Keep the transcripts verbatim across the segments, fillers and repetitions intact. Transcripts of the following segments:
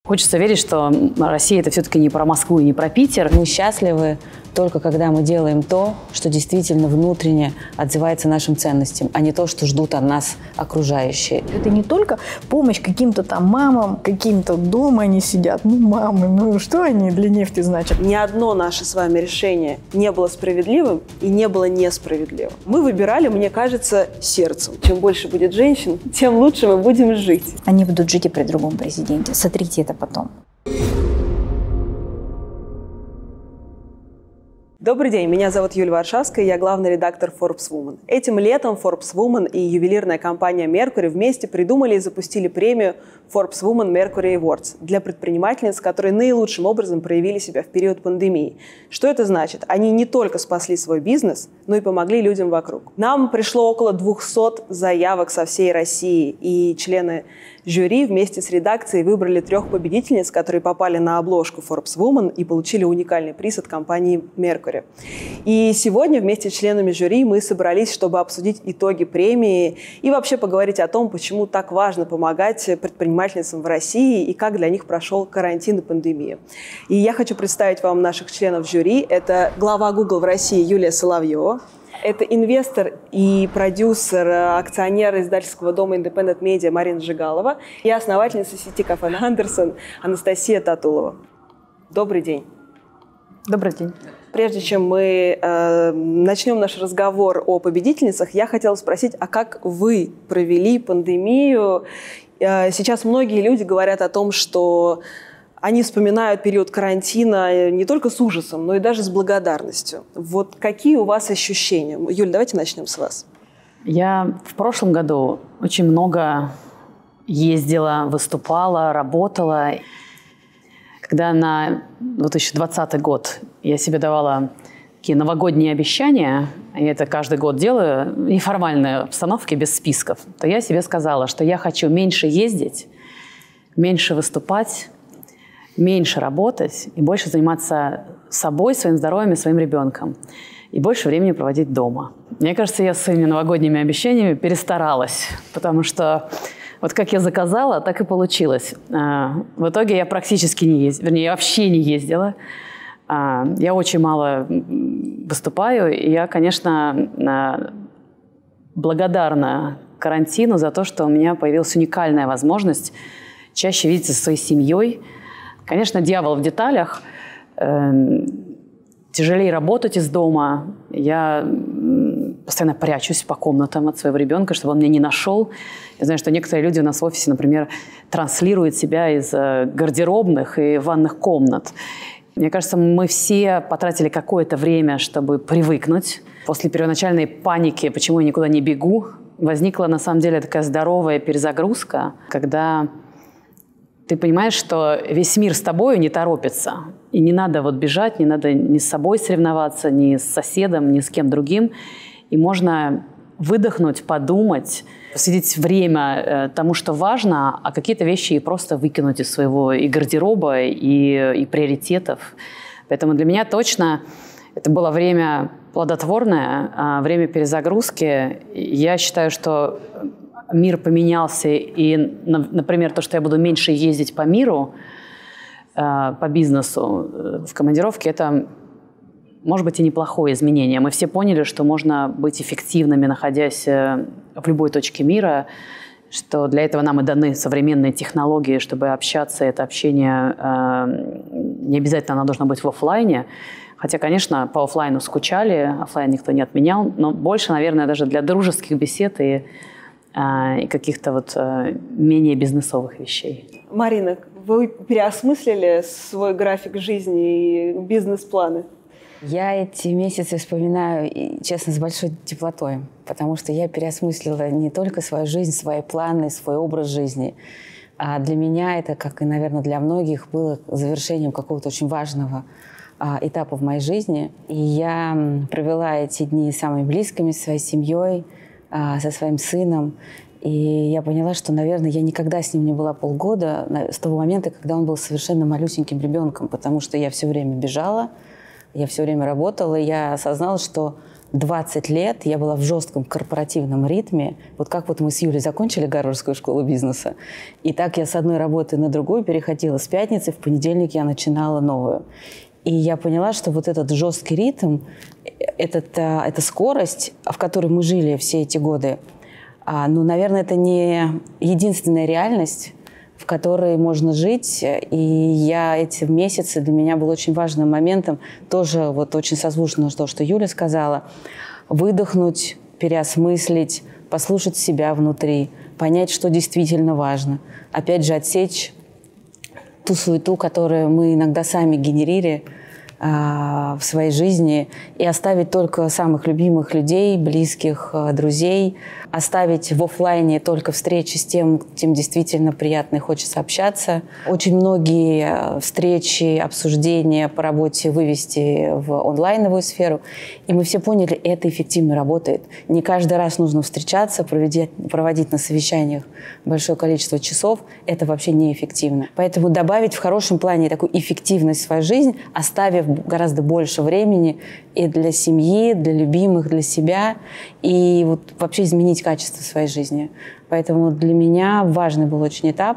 Хочется верить, что Россия – это все-таки не про Москву и не про Питер. Мы счастливы только когда мы делаем то, что действительно внутренне отзывается нашим ценностям, а не то, что ждут от нас окружающие. Это не только помощь каким-то там мамам, каким-то дома они сидят. Ну, мамы, ну что они для нефти значат? Ни одно наше с вами решение не было справедливым и не было несправедливым. Мы выбирали, мне кажется, сердцем. Чем больше будет женщин, тем лучше мы будем жить. Они будут жить и при другом президенте. Сотрите это потом. Добрый день, меня зовут Юлия Варшавская, я главный редактор Forbes Woman. Этим летом Forbes Woman и ювелирная компания Mercury вместе придумали и запустили премию Forbes Woman Mercury Awards для предпринимательниц, которые наилучшим образом проявили себя в период пандемии. Что это значит? Они не только спасли свой бизнес, но и помогли людям вокруг. Нам пришло около двухсот заявок со всей России, и члены жюри вместе с редакцией выбрали трех победительниц, которые попали на обложку Forbes Woman и получили уникальный приз от компании Mercury. И сегодня вместе с членами жюри мы собрались, чтобы обсудить итоги премии и вообще поговорить о том, почему так важно помогать предпринимательницам в России и как для них прошел карантин и пандемия. И я хочу представить вам наших членов жюри. Это глава Google в России Юлия Соловьева. Это инвестор и продюсер, акционер издательского дома Independent Media Марина Жигалова и основательница сети кафе Андерсон Анастасия Татулова. Добрый день. Добрый день. Прежде чем мы э, начнем наш разговор о победительницах, я хотела спросить, а как вы провели пандемию? Э, сейчас многие люди говорят о том, что они вспоминают период карантина не только с ужасом, но и даже с благодарностью. Вот какие у вас ощущения? Юль, давайте начнем с вас. Я в прошлом году очень много ездила, выступала, работала. Когда на две тысячи двадцатый год я себе давала такие новогодние обещания, и это каждый год делаю, в неформальной обстановке, без списков, то я себе сказала, что я хочу меньше ездить, меньше выступать, меньше работать и больше заниматься собой, своим здоровьем и своим ребенком. И больше времени проводить дома. Мне кажется, я с своими новогодними обещаниями перестаралась, потому что вот как я заказала, так и получилось. В итоге я практически не ездила, вернее, я вообще не ездила. Я очень мало выступаю, и я, конечно, благодарна карантину за то, что у меня появилась уникальная возможность чаще видеться со своей семьей. Конечно, дьявол в деталях. Тяжелее работать из дома. Я постоянно прячусь по комнатам от своего ребенка, чтобы он меня не нашел. Я знаю, что некоторые люди у нас в офисе, например, транслируют себя из гардеробных и ванных комнат. Мне кажется, мы все потратили какое-то время, чтобы привыкнуть. После первоначальной паники, почему я никуда не бегу, возникла на самом деле такая здоровая перезагрузка, когда ты понимаешь, что весь мир с тобой не торопится. И не надо вот бежать, не надо ни с собой соревноваться, ни с соседом, ни с кем другим. И можно выдохнуть, подумать, посвятить время э, тому, что важно, а какие-то вещи и просто выкинуть из своего и гардероба, и, и приоритетов. Поэтому для меня точно это было время плодотворное, э, время перезагрузки. Я считаю, что мир поменялся, и, например, то, что я буду меньше ездить по миру, э, по бизнесу, э, в командировке, это, может быть, и неплохое изменение. Мы все поняли, что можно быть эффективными, находясь э, в любой точке мира, что для этого нам и даны современные технологии, чтобы общаться. Это общение э, не обязательно оно должно быть в офлайне. Хотя, конечно, по офлайну скучали, офлайн никто не отменял, но больше, наверное, даже для дружеских бесед и и каких-то вот менее бизнесовых вещей. Марина, вы переосмыслили свой график жизни и бизнес-планы? Я эти месяцы вспоминаю, честно, с большой теплотой, потому что я переосмыслила не только свою жизнь, свои планы, свой образ жизни. А для меня это, как и, наверное, для многих, было завершением какого-то очень важного этапа в моей жизни. И я провела эти дни с самыми близкими, со своей семьей, со своим сыном. И я поняла, что, наверное, я никогда с ним не была полгода, с того момента, когда он был совершенно малюсеньким ребенком, потому что я все время бежала, Я все время работала, и я осознала, что двадцать лет я была в жестком корпоративном ритме. Вот как вот мы с Юлей закончили Гарвардскую школу бизнеса, и так я с одной работы на другую переходила. С пятницы в понедельник я начинала новую. И я поняла, что вот этот жесткий ритм, этот, эта скорость, в которой мы жили все эти годы, ну, наверное, это не единственная реальность, в которой можно жить. И я эти месяцы, для меня был очень важным моментом, тоже вот очень созвучно то, что Юля сказала, выдохнуть, переосмыслить, послушать себя внутри, понять, что действительно важно. Опять же, отсечь ту суету, которую мы иногда сами генерили а, в своей жизни, и оставить только самых любимых людей, близких, друзей, оставить в офлайне только встречи с тем, кем действительно приятно и хочется общаться. Очень многие встречи, обсуждения по работе вывести в онлайновую сферу. И мы все поняли, это эффективно работает. Не каждый раз нужно встречаться, проводить, проводить на совещаниях большое количество часов. Это вообще неэффективно. Поэтому добавить в хорошем плане такую эффективность в свою жизнь, оставив гораздо больше времени и для семьи, для любимых, для себя, и вот вообще изменить качество своей жизни. Поэтому для меня важный был очень этап.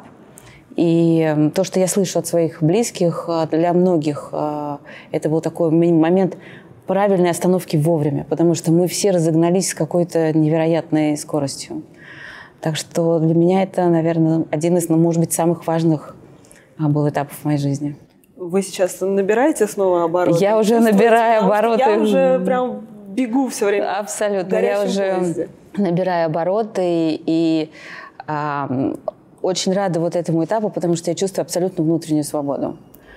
И то, что я слышу от своих близких, для многих это был такой момент правильной остановки вовремя, потому что мы все разогнались с какой-то невероятной скоростью. Так что для меня это, наверное, один из, ну, может быть, самых важных был этапов в моей жизни. Вы сейчас набираете снова обороты? Я уже набираю обороты. Я уже прям бегу все время. Абсолютно. Я уже поезде. набираю обороты и а, очень рада вот этому этапу, потому что я чувствую абсолютно внутреннюю свободу.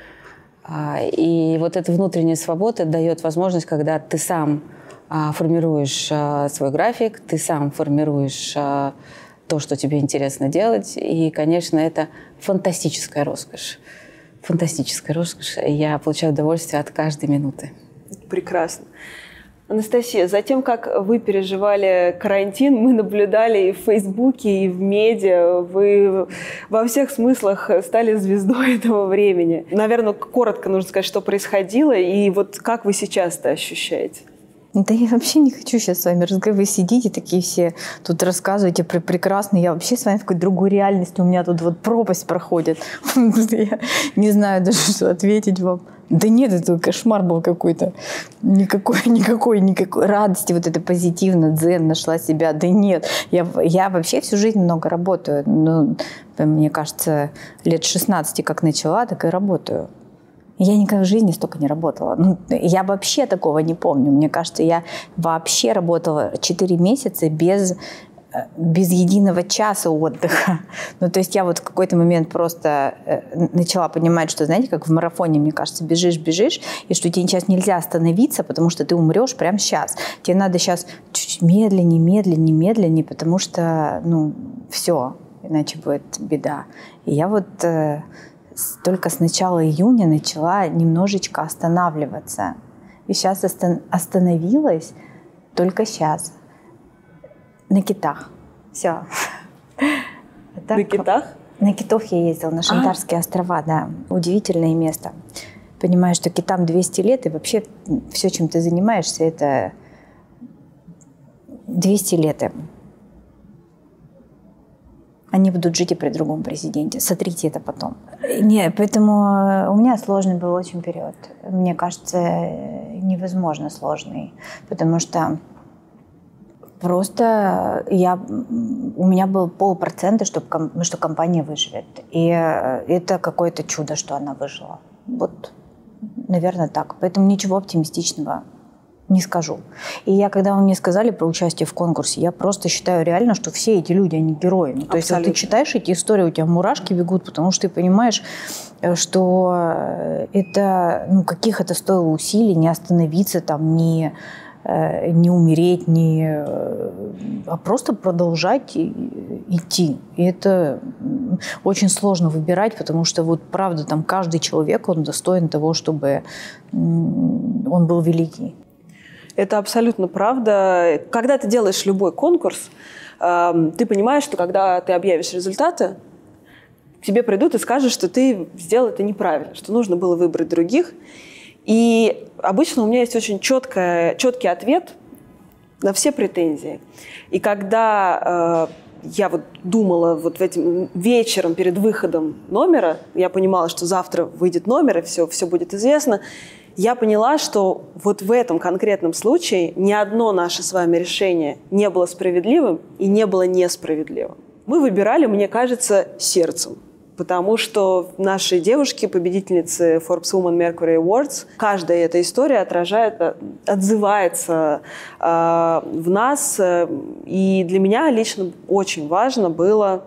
А, и вот эта внутренняя свобода дает возможность, когда ты сам а, формируешь а, свой график, ты сам формируешь а, то, что тебе интересно делать. И, конечно, это фантастическая роскошь. Фантастическая роскошь. Я получаю удовольствие от каждой минуты. Прекрасно. Анастасия, за тем, как вы переживали карантин, мы наблюдали и в Фейсбуке, и в медиа. Вы во всех смыслах стали звездой этого времени. Наверное, коротко нужно сказать, что происходило, и вот как вы сейчас это ощущаете? Да я вообще не хочу сейчас с вами разговаривать. Вы сидите такие все, тут рассказываете про прекрасно. Я вообще с вами в какой-то другой реальности. У меня тут вот пропасть проходит. Я не знаю даже, что ответить вам. Да нет, это кошмар был какой-то. Никакой, никакой, никакой радости, вот это позитивно, дзен, нашла себя. Да нет, я, я вообще всю жизнь много работаю. Ну, мне кажется, лет шестнадцати как начала, так и работаю. Я никогда в жизни столько не работала. Ну, я вообще такого не помню. Мне кажется, я вообще работала четыре месяца без, без единого часа отдыха. Ну, то есть я вот в какой-то момент просто начала понимать, что, знаете, как в марафоне, мне кажется, бежишь, бежишь, и что тебе сейчас нельзя остановиться, потому что ты умрешь прямо сейчас. Тебе надо сейчас чуть медленнее, медленнее, медленнее, потому что, ну, все, иначе будет беда. И я вот... только с начала июня начала немножечко останавливаться. И сейчас остановилась только сейчас. На китах. Все. На китах? На китов я ездила, на Шантарские а? острова, да. Удивительное место. Понимаю, что китам двести лет, и вообще все, чем ты занимаешься, это двести лет им. Они будут жить и при другом президенте. Сотрите это потом. Не, поэтому у меня сложный был очень период. Мне кажется, невозможно сложный. Потому что просто я, у меня был полпроцента, что, что компания выживет. И это какое-то чудо, что она выжила. Вот, наверное, так. Поэтому ничего оптимистичного не скажу. И я, когда вы мне сказали про участие в конкурсе, я просто считаю реально, что все эти люди, они герои. Ну, то есть вот ты читаешь эти истории, у тебя мурашки бегут, потому что ты понимаешь, что это, ну, каких это стоило усилий не остановиться, там, не, не умереть, не, а просто продолжать идти. И это очень сложно выбирать, потому что вот правда там каждый человек, он достоин того, чтобы он был великий. Это абсолютно правда. Когда ты делаешь любой конкурс, э, ты понимаешь, что когда ты объявишь результаты, к тебе придут и скажут, что ты сделал это неправильно, что нужно было выбрать других. И обычно у меня есть очень четкая, четкий ответ на все претензии. И когда э, я вот думала вот этим вечером перед выходом номера, я понимала, что завтра выйдет номер, и все, все будет известно, я поняла, что вот в этом конкретном случае ни одно наше с вами решение не было справедливым и не было несправедливым. Мы выбирали, мне кажется, сердцем. Потому что наши девушки, победительницы Forbes Women Mercury Awards, каждая эта история отражает, отзывается э, в нас. И для меня лично очень важно было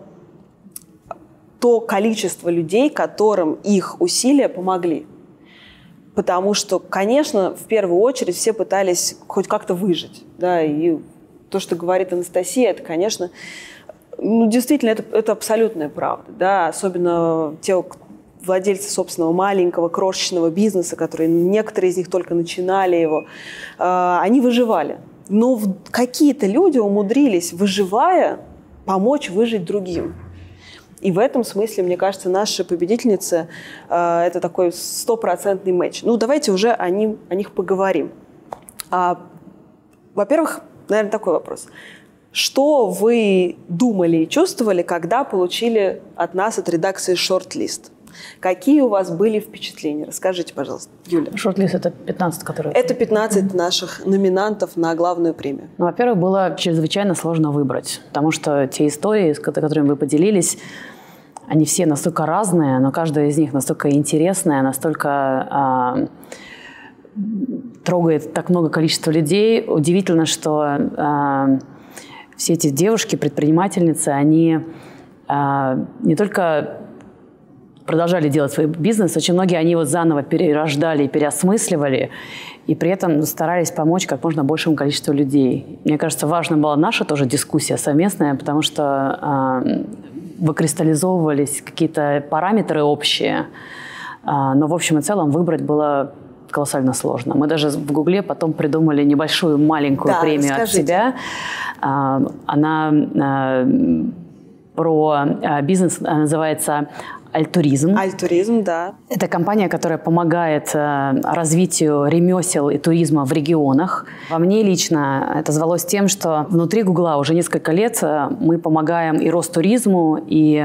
то количество людей, которым их усилия помогли. Потому что, конечно, в первую очередь все пытались хоть как-то выжить. Да, и то, что говорит Анастасия, это, конечно... Ну, действительно, это, это абсолютная правда, да, особенно те владельцы собственного маленького, крошечного бизнеса, которые, некоторые из них только начинали его, э, они выживали. Но в, какие-то люди умудрились, выживая, помочь выжить другим. И в этом смысле, мне кажется, наши победительницы э, это такой стопроцентный матч. Ну, давайте уже о, ним, о них поговорим. А, во-первых, наверное, такой вопрос. Что вы думали и чувствовали, когда получили от нас, от редакции, шорт-лист? Какие у вас были впечатления? Расскажите, пожалуйста, Юля. Шорт-лист – это пятнадцать, которые… Это пятнадцать mm-hmm. наших номинантов на главную премию. Ну, во-первых, было чрезвычайно сложно выбрать, потому что те истории, с которыми вы поделились, они все настолько разные, но каждая из них настолько интересная, настолько… Э, трогает так много количества людей. Удивительно, что… Э, Все эти девушки, предпринимательницы, они э, не только продолжали делать свой бизнес, очень многие они его заново перерождали и переосмысливали, и при этом старались помочь как можно большему количеству людей. Мне кажется, важна была наша тоже дискуссия совместная, потому что э, выкристаллизовывались какие-то параметры общие, э, но в общем и целом выбрать было колоссально сложно. Мы даже в Гугле потом придумали небольшую маленькую да, премию расскажите. от себя. Она про бизнес, называется «Альтуризм». «Альтуризм», да. Это компания, которая помогает развитию ремесел и туризма в регионах. Во мне лично это звалось тем, что внутри Гугла уже несколько лет мы помогаем и Ростуризму, и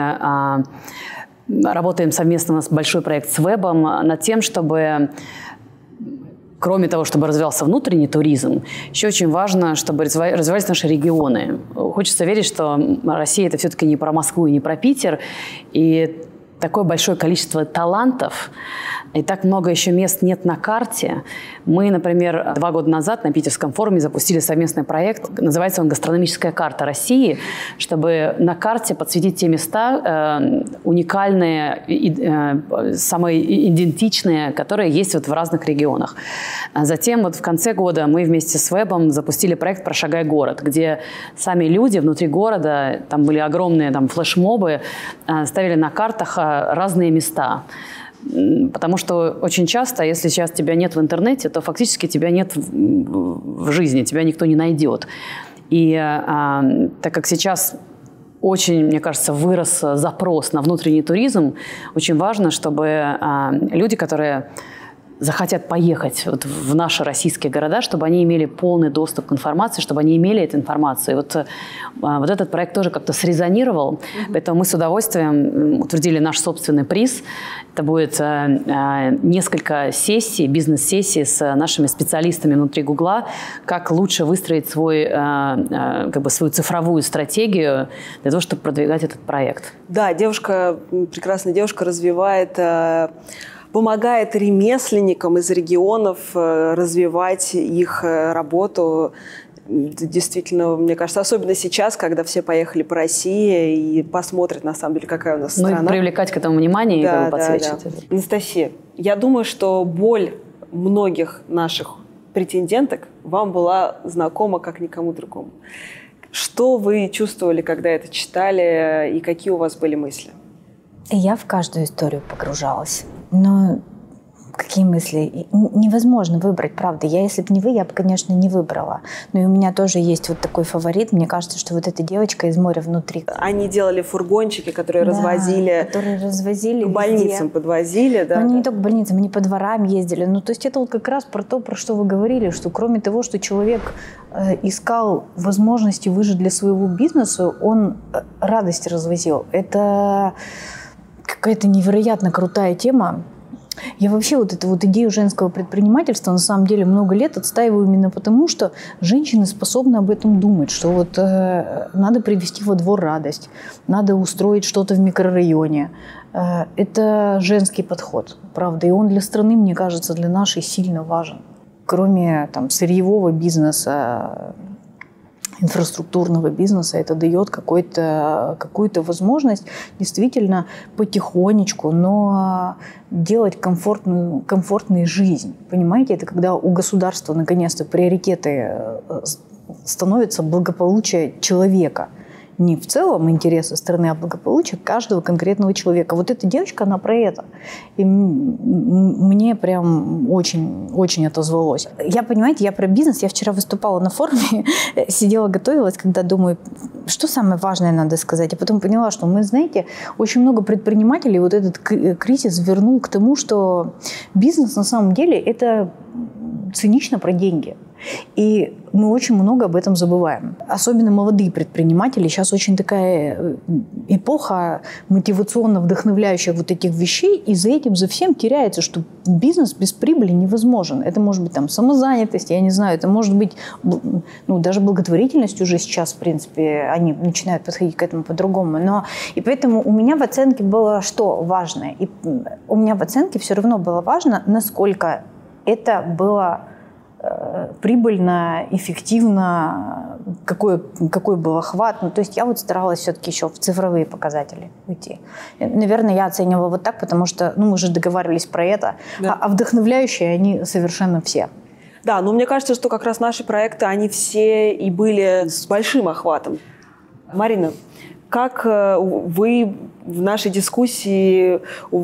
работаем совместно, у нас большой проект с Вебом над тем, чтобы... Кроме того, чтобы развивался внутренний туризм, еще очень важно, чтобы развивались наши регионы. Хочется верить, что Россия – это все-таки не про Москву и не про Питер. И такое большое количество талантов, и так много еще мест нет на карте. Мы, например, два года назад на Питерском форуме запустили совместный проект, называется он «Гастрономическая карта России», чтобы на карте подсветить те места э, уникальные, э, самые идентичные, которые есть вот в разных регионах. Затем вот в конце года мы вместе с Вебом запустили проект «Прошагай город», где сами люди внутри города, там были огромные там, флешмобы, э, ставили на картах разные места. Потому что очень часто, если сейчас тебя нет в интернете, то фактически тебя нет в жизни, тебя никто не найдет. И а, так как сейчас очень, мне кажется, вырос запрос на внутренний туризм, очень важно, чтобы а, люди, которые захотят поехать вот в наши российские города, чтобы они имели полный доступ к информации, чтобы они имели эту информацию. И вот, а, вот этот проект тоже как-то срезонировал, mm-hmm. поэтому мы с удовольствием утвердили наш собственный приз. Это будет а, а, несколько сессий, бизнес-сессий с нашими специалистами внутри Гугла, как лучше выстроить свой, а, а, как бы свою цифровую стратегию для того, чтобы продвигать этот проект. Да, девушка, прекрасная девушка развивает... помогает ремесленникам из регионов развивать их работу. Действительно, мне кажется, особенно сейчас, когда все поехали по России и посмотрят, на самом деле, какая у нас ну, страна. Ну, привлекать к этому внимание да, и как бы да, подсвечивать. Да. Анастасия, я думаю, что боль многих наших претенденток вам была знакома как никому другому. Что вы чувствовали, когда это читали, и какие у вас были мысли? Я в каждую историю погружалась. Но Какие мысли? Невозможно выбрать, правда. Я, если бы не вы, я бы, конечно, не выбрала. Но и у меня тоже есть вот такой фаворит. Мне кажется, что вот эта девочка из «Моря внутри». Они делали фургончики, которые да, развозили, которые развозили к больницам, везде. подвозили. Да, они да. не только к больницам, они по дворам ездили. Ну, то есть это вот как раз про то, про что вы говорили, что кроме того, что человек э, искал возможности выжить для своего бизнеса, он радость развозил. Это какая-то невероятно крутая тема. Я вообще вот эту вот идею женского предпринимательства на самом деле много лет отстаиваю именно потому, что женщины способны об этом думать, что вот э, надо привести во двор радость, надо устроить что-то в микрорайоне. Э, это женский подход, правда, и он для страны, мне кажется, для нашей сильно важен. Кроме там сырьевого бизнеса, инфраструктурного бизнеса, это дает какой-то, какую-то возможность действительно потихонечку, но делать комфортную, комфортную жизнь. Понимаете, это когда у государства наконец-то приоритеты становятся благополучие человека. Не в целом интересы страны, а благополучие каждого конкретного человека. Вот эта девочка, она про это. И мне прям очень, очень отозвалось. Я, понимаете, я про бизнес. Я вчера выступала на форуме, сидела, готовилась, когда думаю, что самое важное надо сказать. И потом поняла, что мы, знаете, очень много предпринимателей вот этот кризис вернул к тому, что бизнес на самом деле это цинично про деньги. И мы очень много об этом забываем. Особенно молодые предприниматели. Сейчас очень такая эпоха мотивационно вдохновляющих вот этих вещей, и за этим, за всем теряется, что бизнес без прибыли невозможен. Это может быть там самозанятость, я не знаю, это может быть, ну, даже благотворительность уже сейчас, в принципе, они начинают подходить к этому по-другому. Но и поэтому у меня в оценке было что важное? И у меня в оценке все равно было важно, насколько это было прибыльно, эффективно, какой, какой был охват. Ну, то есть я вот старалась все-таки еще в цифровые показатели уйти. Наверное, я оценивала вот так, потому что ну, мы же договаривались про это, да. а, а вдохновляющие они совершенно все. Да, но мне кажется, что как раз наши проекты, они все и были с большим охватом. Марина, как вы в нашей дискуссии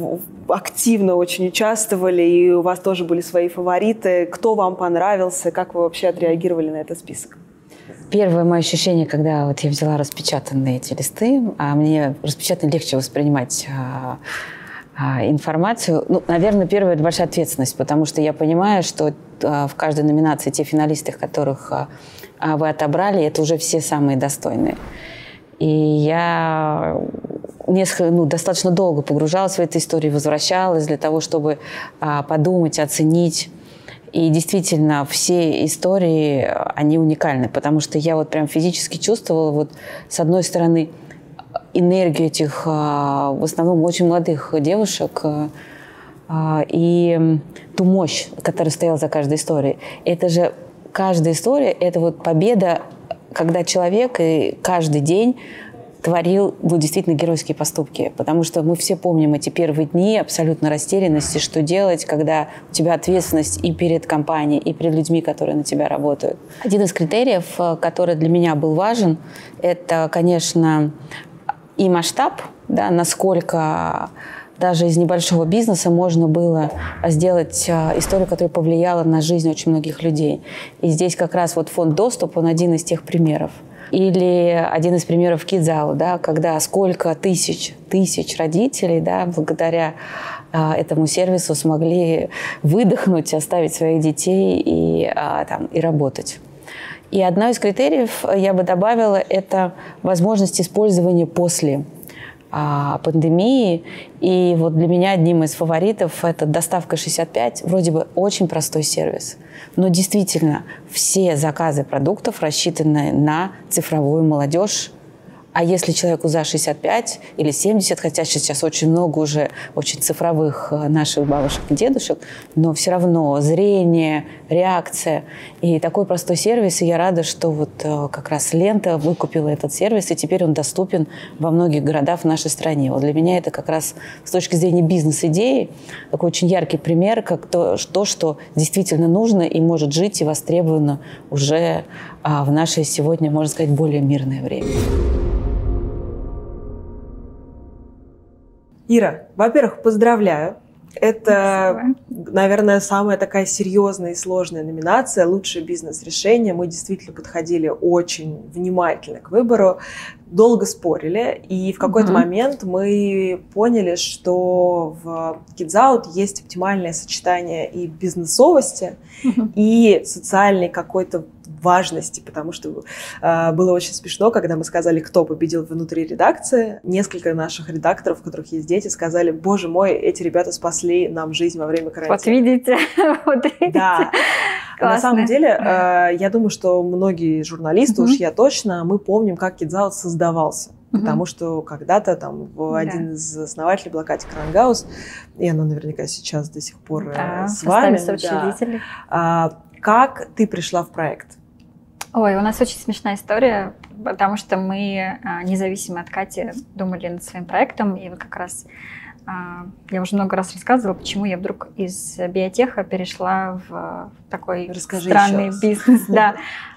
активно очень участвовали, и у вас тоже были свои фавориты. Кто вам понравился? Как вы вообще отреагировали на этот список? Первое мое ощущение, когда вот я взяла распечатанные эти листы, а мне распечатанно легче воспринимать а, а, информацию. Ну, наверное, первое – это большая ответственность, потому что я понимаю, что а, в каждой номинации те финалисты, которых а, вы отобрали, это уже все самые достойные. И я несколько, ну, достаточно долго погружалась в эту историю, возвращалась для того, чтобы а, подумать, оценить. И действительно, все истории, они уникальны, потому что я вот прям физически чувствовала, вот, с одной стороны, энергию этих, а, в основном, очень молодых девушек а, и ту мощь, которая стояла за каждой историей. Это же каждая история, это вот победа, когда человек и каждый день творил ну, действительно геройские поступки. Потому что мы все помним эти первые дни абсолютно растерянности, что делать, когда у тебя ответственность и перед компанией, и перед людьми, которые на тебя работают. Один из критериев, который для меня был важен, это, конечно, и масштаб, да, насколько даже из небольшого бизнеса можно было сделать историю, которая повлияла на жизнь очень многих людей. И здесь как раз вот фонд «Доступ», он один из тех примеров. Или один из примеров Кидзао, да, когда сколько тысяч, тысяч родителей, да, благодаря а, этому сервису смогли выдохнуть, оставить своих детей и, а, там, и работать. И одно из критериев, я бы добавила, это возможность использования после пандемии. И вот для меня одним из фаворитов это доставка шестьдесят пять. Вроде бы очень простой сервис, но действительно все заказы продуктов рассчитаны на цифровую молодежь. А если человеку за шестьдесят пять или семьдесят, хотя сейчас очень много уже очень цифровых наших бабушек и дедушек, но все равно зрение, реакция. И такой простой сервис, и я рада, что вот как раз Лента выкупила этот сервис, и теперь он доступен во многих городах в нашей стране. Вот для меня это как раз с точки зрения бизнес-идеи такой очень яркий пример, как то, то, что действительно нужно и может жить и востребовано уже в наше сегодня, можно сказать, более мирное время. Ира, во-первых, поздравляю. Это, Спасибо. Наверное, самая такая серьезная и сложная номинация «Лучшее бизнес-решение». Мы действительно подходили очень внимательно к выбору, долго спорили, и в какой-то uh-huh. момент мы поняли, что в Kids Out есть оптимальное сочетание и бизнесовости, uh-huh. и социальной какой-то важности, потому что э, было очень смешно, когда мы сказали, кто победил внутри редакции. Несколько наших редакторов, у которых есть дети, сказали: боже мой, эти ребята спасли нам жизнь во время карантина. Вот видите, вот видите. Да. На самом деле, э, я думаю, что многие журналисты, mm-hmm. уж я точно, мы помним, как Kids Out создавался. Mm-hmm. Потому что когда-то там да. один из основателей была Катя Крангаус, и она наверняка сейчас до сих пор да, с вами. Да. А, как ты пришла в проект? Ой, у нас очень смешная история, потому что мы, независимо от Кати, думали над своим проектом, и вот как раз я уже много раз рассказывала, почему я вдруг из биотеха перешла в такой Расскажи странный бизнес. Да.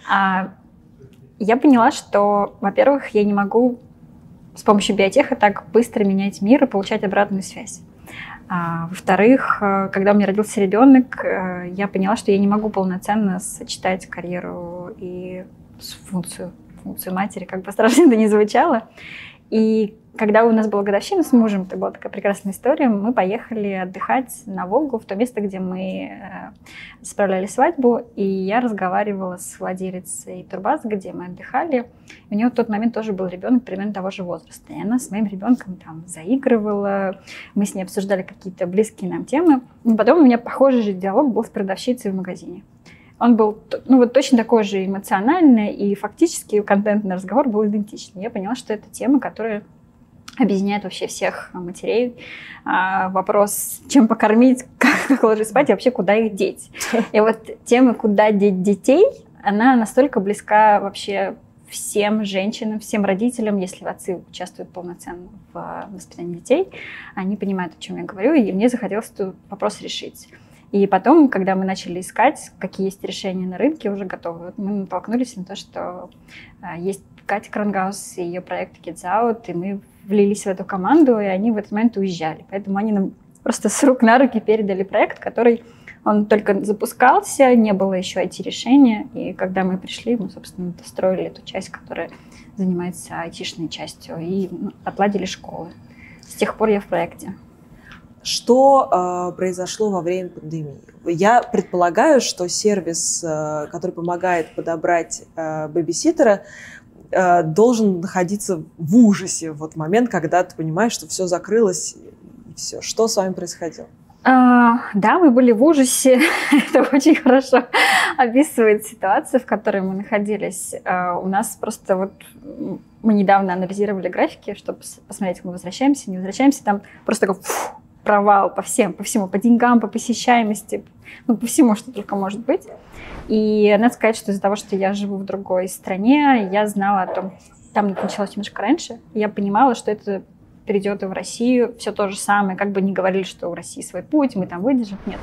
Я поняла, что, во-первых, я не могу с помощью биотеха так быстро менять мир и получать обратную связь. А, во-вторых, когда у меня родился ребенок, я поняла, что я не могу полноценно сочетать карьеру и функцию, функцию матери, как бы страшно это ни звучало. И когда у нас была годовщина с мужем, это была такая прекрасная история, мы поехали отдыхать на Волгу, в то место, где мы э, справляли свадьбу, и я разговаривала с владелицей турбазы, где мы отдыхали. У нее в тот момент тоже был ребенок примерно того же возраста, и она с моим ребенком там заигрывала, мы с ней обсуждали какие-то близкие нам темы. И потом у меня похожий же диалог был с продавщицей в магазине. Он был ну, вот точно такой же эмоциональный, и фактически контентный разговор был идентичный. Я поняла, что это тема, которая объединяет вообще всех матерей. А, вопрос, чем покормить, как, как ложить спать и вообще куда их деть. И вот тема «Куда деть детей», она настолько близка вообще всем женщинам, всем родителям, если отцы участвуют полноценно в воспитании детей, они понимают, о чем я говорю, и мне захотелось этот вопрос решить. И потом, когда мы начали искать, какие есть решения на рынке уже готовы, вот мы натолкнулись на то, что а, есть Катя Крангаус и ее проект Kids Out, и мы влились в эту команду, и они в этот момент уезжали. Поэтому они нам просто с рук на руки передали проект, который он только запускался, не было еще ай ти-решения. И когда мы пришли, мы, собственно, достроили эту часть, которая занимается айтишной частью, и ну, отладили школы. С тех пор я в проекте. Что э, произошло во время пандемии? Я предполагаю, что сервис, э, который помогает подобрать э, бэбиситера, э, должен находиться в ужасе в вот момент, когда ты понимаешь, что все закрылось и все. Что с вами происходило? А, да, мы были в ужасе. Это очень хорошо описывает ситуацию, в которой мы находились. А, у нас просто вот мы недавно анализировали графики, чтобы посмотреть, как мы возвращаемся, не возвращаемся. Там просто такой фу, провал по всем, по всему, по деньгам, по посещаемости, ну, по всему, что только может быть. И надо сказать, что из-за того, что я живу в другой стране, я знала о том, там началось немножко раньше, я понимала, что это перейдет и в Россию, все то же самое, как бы не говорили, что у России свой путь, мы там выдержим, нет.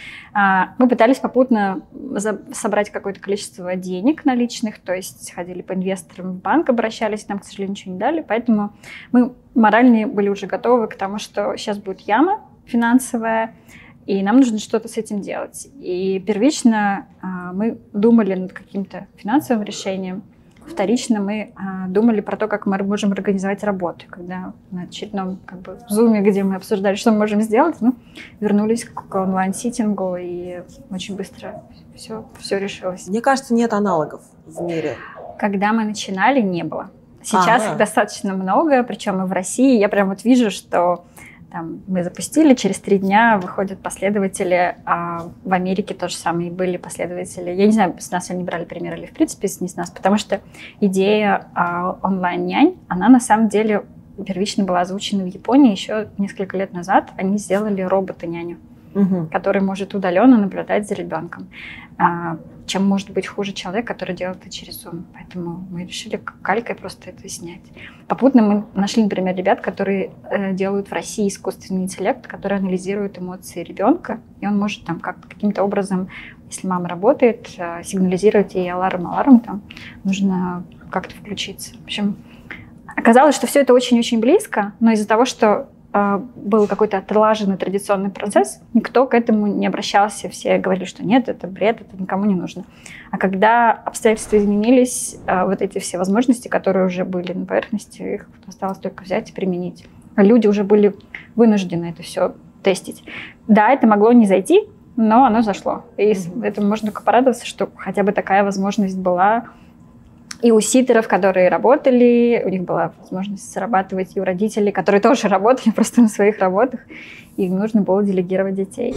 Мы пытались попутно собрать какое-то количество денег наличных, то есть ходили по инвесторам в банк, обращались, нам, к сожалению, ничего не дали, поэтому мы морально были уже готовы к тому, что сейчас будет яма финансовая, и нам нужно что-то с этим делать. И первично мы думали над каким-то финансовым решением, вторично мы а, думали про то, как мы можем организовать работу. Когда на очередном как бы, зуме, где мы обсуждали, что мы можем сделать, ну, вернулись к онлайн-ситингу, и очень быстро все, все решилось. Мне кажется, нет аналогов в мире. Когда мы начинали, не было. Сейчас ага. их достаточно много, причем и в России. Я прям вот вижу, что там, мы запустили, через три дня выходят последователи, а в Америке то же самое, были последователи. Я не знаю, с нас они брали пример или в принципе не с нас, потому что идея а, онлайн-нянь, она на самом деле первично была озвучена в Японии еще несколько лет назад. Они сделали робота-няню, угу. который может удаленно наблюдать за ребенком. А, чем может быть хуже человек, который делает это через Zoom. Поэтому мы решили калькой просто это снять. Попутно мы нашли, например, ребят, которые э, делают в России искусственный интеллект, который анализирует эмоции ребенка, и он может там как каким-то образом, если мама работает, э, сигнализировать ей аларм, аларм, там нужно как-то включиться. В общем, оказалось, что все это очень-очень близко, но из-за того, что был какой-то отлаженный традиционный процесс, никто к этому не обращался, все говорили, что нет, это бред, это никому не нужно. А когда обстоятельства изменились, вот эти все возможности, которые уже были на поверхности, их осталось только взять и применить. А люди уже были вынуждены это все тестить. Да, это могло не зайти, но оно зашло. И этому можно только порадоваться, что хотя бы такая возможность была и у ситеров, которые работали, у них была возможность зарабатывать, и у родителей, которые тоже работали просто на своих работах, и им нужно было делегировать детей.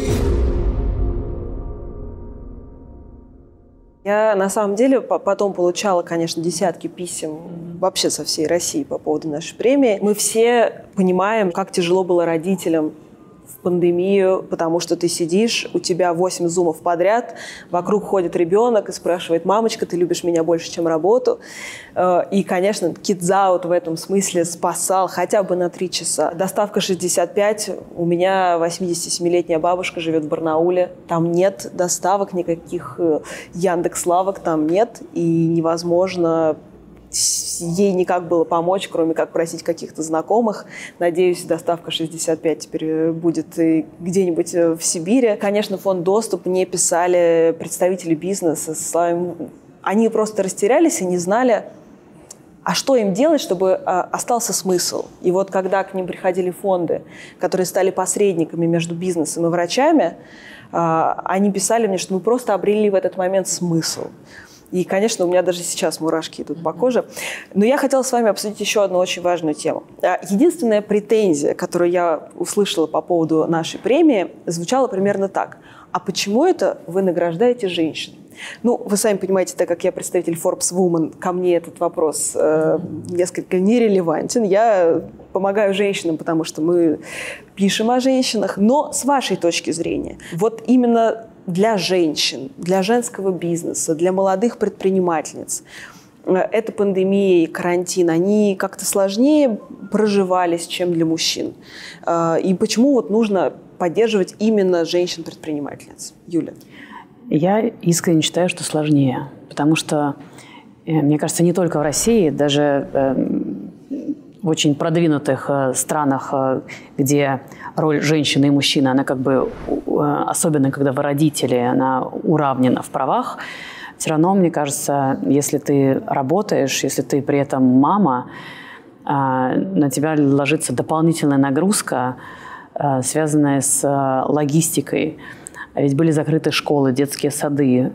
Я на самом деле потом получала, конечно, десятки писем вообще со всей России по поводу нашей премии. Мы все понимаем, как тяжело было родителям в пандемию, потому что ты сидишь, у тебя восемь зумов подряд, вокруг ходит ребенок и спрашивает: мамочка, ты любишь меня больше, чем работу? И, конечно, Kids Out в этом смысле спасал хотя бы на три часа. Доставка шестьдесят пять. У меня восьмидесятисемилетняя бабушка живет в Барнауле. Там нет доставок никаких, Яндекс.Лавок там нет, и невозможно ей никак было помочь, кроме как просить каких-то знакомых. Надеюсь, доставка шестьдесят пять теперь будет и где-нибудь в Сибири. Конечно, фонд «Доступ» мне писали представители бизнеса со словами... Они просто растерялись и не знали, а что им делать, чтобы остался смысл. И вот когда к ним приходили фонды, которые стали посредниками между бизнесом и врачами, они писали мне, что мы просто обрели в этот момент смысл. И, конечно, у меня даже сейчас мурашки идут по коже. Но я хотела с вами обсудить еще одну очень важную тему. Единственная претензия, которую я услышала по поводу нашей премии, звучала примерно так. А почему это вы награждаете женщин? Ну, вы сами понимаете, так как я представитель Forbes Woman, ко мне этот вопрос э, несколько нерелевантен. Я помогаю женщинам, потому что мы пишем о женщинах. Но с вашей точки зрения, вот именно для женщин, для женского бизнеса, для молодых предпринимательниц эта пандемия и карантин, они как-то сложнее проживались, чем для мужчин? И почему вот нужно поддерживать именно женщин-предпринимательниц? Юля. Я искренне считаю, что сложнее, потому что, мне кажется, не только в России, даже в очень продвинутых странах, где роль женщины и мужчины, она как бы, особенно когда вы родители, она уравнена в правах, все равно, мне кажется, если ты работаешь, если ты при этом мама, на тебя ложится дополнительная нагрузка, связанная с логистикой. Ведь были закрыты школы, детские сады.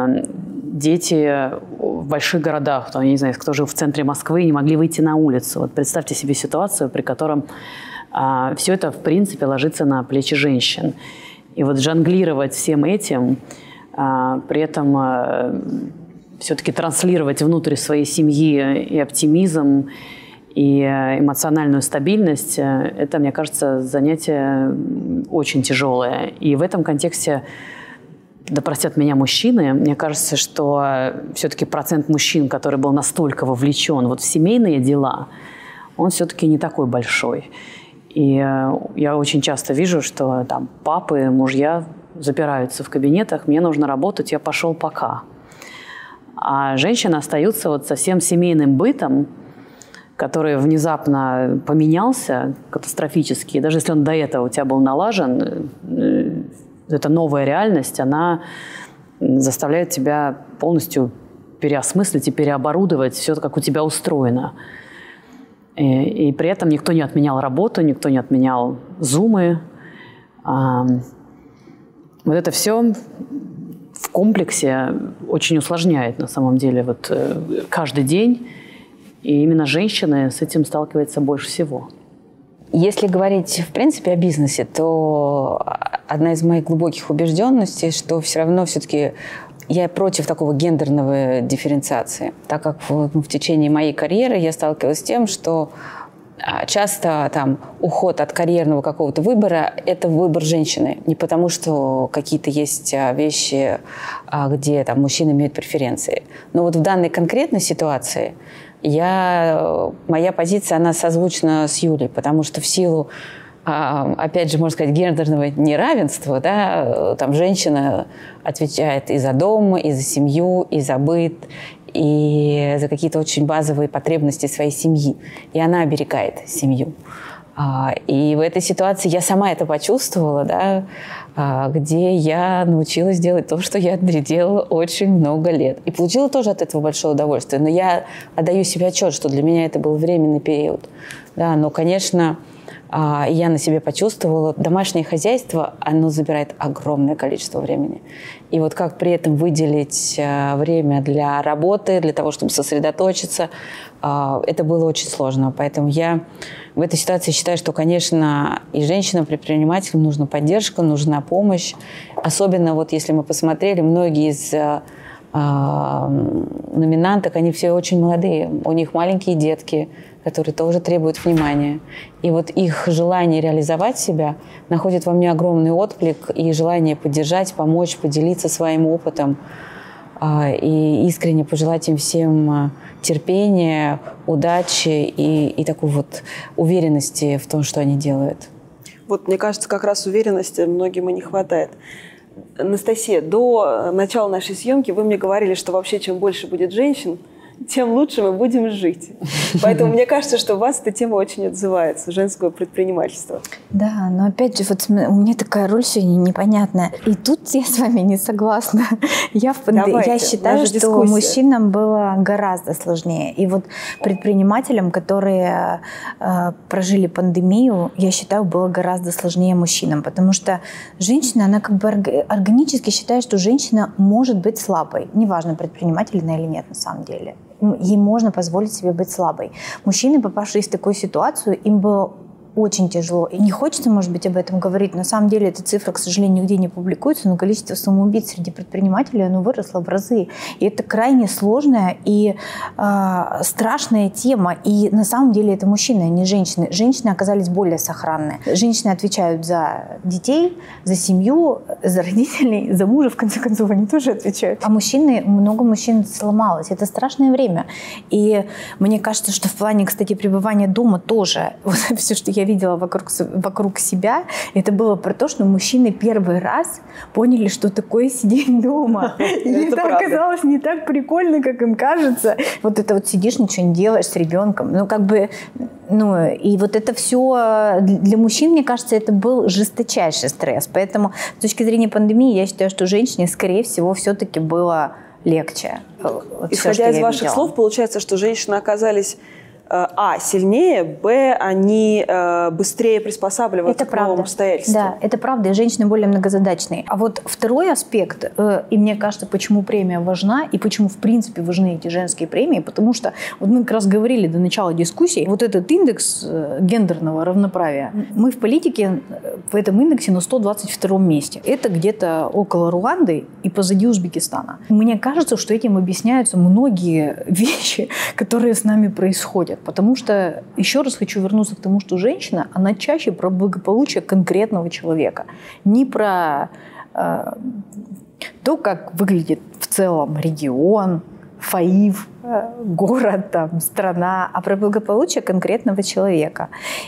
Дети в больших городах, там, я не знаю, кто жил в центре Москвы, не могли выйти на улицу. Вот представьте себе ситуацию, при котором а, все это, в принципе, ложится на плечи женщин. И вот жонглировать всем этим, а, при этом а, все-таки транслировать внутрь своей семьи и оптимизм, и эмоциональную стабильность, это, мне кажется, занятие очень тяжелое. И в этом контексте, да простят меня мужчины, мне кажется, что все-таки процент мужчин, который был настолько вовлечен вот в семейные дела, он все-таки не такой большой. И я очень часто вижу, что там папы, мужья запираются в кабинетах, мне нужно работать, я пошел пока. А женщины остаются вот со всем семейным бытом, который внезапно поменялся катастрофически. И даже если он до этого у тебя был налажен, эта новая реальность, она заставляет тебя полностью переосмыслить и переоборудовать все, как у тебя устроено. И, и при этом никто не отменял работу, никто не отменял зумы. А, вот это все в комплексе очень усложняет на самом деле вот, каждый день. И именно женщины с этим сталкиваются больше всего. Если говорить, в принципе, о бизнесе, то одна из моих глубоких убежденностей, что все равно все-таки я против такого гендерного дифференциации, так как в, в течение моей карьеры я сталкивалась с тем, что часто там уход от карьерного какого-то выбора – это выбор женщины. Не потому, что какие-то есть вещи, где там мужчины имеют преференции. Но вот в данной конкретной ситуации я, моя позиция, она созвучна с Юлей, потому что в силу, опять же, можно сказать, гендерного неравенства, да, там женщина отвечает и за дом, и за семью, и за быт, и за какие-то очень базовые потребности своей семьи. И она оберегает семью. И в этой ситуации я сама это почувствовала, да, где я научилась делать то, что я делала очень много лет. И получила тоже от этого большое удовольствие. Но я отдаю себе отчет, что для меня это был временный период. Да, но, конечно, я на себе почувствовала, домашнее хозяйство, оно забирает огромное количество времени. И вот как при этом выделить время для работы, для того, чтобы сосредоточиться, это было очень сложно. Поэтому я в этой ситуации считаю, что, конечно, и женщинам-предпринимателям нужна поддержка, нужна помощь. Особенно вот если мы посмотрели, многие из номинанток, они все очень молодые. У них маленькие детки, которые тоже требуют внимания. И вот их желание реализовать себя находит во мне огромный отклик и желание поддержать, помочь, поделиться своим опытом. И искренне пожелать им всем терпения, удачи и, и такой вот уверенности в том, что они делают. Вот, мне кажется, как раз уверенности многим и не хватает. Анастасия, до начала нашей съемки вы мне говорили, что вообще чем больше будет женщин, тем лучше мы будем жить. Поэтому мне кажется, что у вас эта тема очень отзывается, женского предпринимательства. Да, но опять же, вот у меня такая роль сегодня непонятная. И тут я с вами не согласна. Я, в, я считаю, что дискуссия. Мужчинам было гораздо сложнее. И вот предпринимателям, которые э, прожили пандемию, я считаю, было гораздо сложнее мужчинам. Потому что женщина, она как бы органически считает, что женщина может быть слабой. Неважно, предпринимательная или нет на самом деле. Ей можно позволить себе быть слабой. Мужчины, попавшие в такую ситуацию, им было очень тяжело. И не хочется, может быть, об этом говорить. На самом деле эта цифра, к сожалению, нигде не публикуется, но количество самоубийц среди предпринимателей, оно выросло в разы. И это крайне сложная и э, страшная тема. И на самом деле это мужчины, а не женщины. Женщины оказались более сохранны. Женщины отвечают за детей, за семью, за родителей, за мужа, в конце концов, они тоже отвечают. А мужчины, много мужчин сломалось. Это страшное время. И мне кажется, что в плане, кстати, пребывания дома тоже, вот все, что я видела вокруг, вокруг себя, это было про то, что мужчины первый раз поняли, что такое сидеть дома. И это оказалось не так прикольно, как им кажется. Вот это вот сидишь, ничего не делаешь с ребенком. Ну, как бы, ну, и вот это все для мужчин, мне кажется, это был жесточайший стресс. Поэтому с точки зрения пандемии я считаю, что женщине, скорее всего, все-таки было легче. Вот исходя все, из ваших видела. слов, получается, что женщины оказались а, сильнее, б, они э, быстрее приспосабливаются это к новым правда. обстоятельствам. Да, это правда, и женщины более многозадачные. А вот второй аспект, э, и мне кажется, почему премия важна, и почему в принципе важны эти женские премии, потому что вот мы как раз говорили до начала дискуссии, вот этот индекс э, гендерного равноправия, мы в политике в этом индексе на сто двадцать втором месте. Это где-то около Руанды и позади Узбекистана. Мне кажется, что этим объясняются многие вещи, которые с нами происходят. Потому что, еще раз хочу вернуться к тому, что женщина, она чаще про благополучие конкретного человека. Не про э, то, как выглядит в целом регион, ФАИВ, город, там, страна, а про благополучие конкретного человека.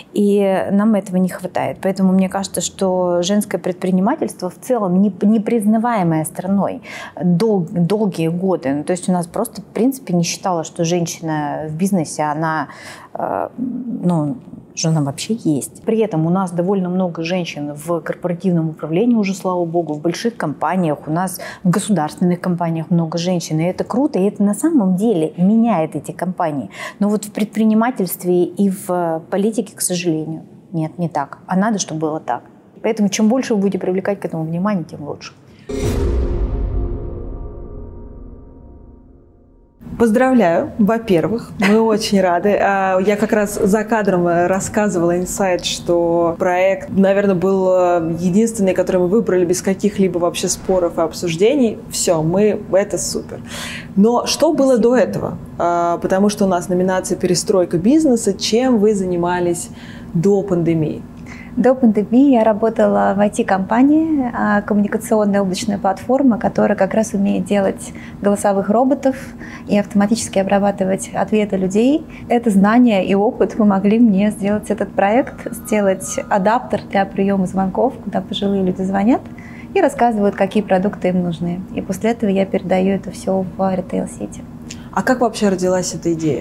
И нам этого не хватает. Поэтому мне кажется, что женское предпринимательство в целом не, не признаваемое страной дол, долгие годы. Ну, то есть у нас просто, в принципе, не считалось, что женщина в бизнесе, она, э, ну, что она вообще есть. При этом у нас довольно много женщин в корпоративном управлении уже, слава богу, в больших компаниях, у нас в государственных компаниях много женщин. И это круто, и это на самом деле меняет эти компании. Но вот в предпринимательстве и в политике, к сожалению, нет, не так. А надо, чтобы было так. Поэтому чем больше вы будете привлекать к этому внимание, тем лучше. Поздравляю, во-первых, мы очень рады. Я как раз за кадром рассказывала инсайт, что проект, наверное, был единственный, который мы выбрали без каких-либо вообще споров и обсуждений. Все, мы, это супер. Но что было до этого? Потому что у нас номинация «Перестройка бизнеса». Чем вы занимались до пандемии? До пандемии я работала в ай ти-компании, коммуникационная облачная платформа, которая как раз умеет делать голосовых роботов и автоматически обрабатывать ответы людей. Это знания и опыт помогли мне сделать этот проект, сделать адаптер для приема звонков, куда пожилые люди звонят и рассказывают, какие продукты им нужны. И после этого я передаю это все в ритейл-сети. А как вообще родилась эта идея?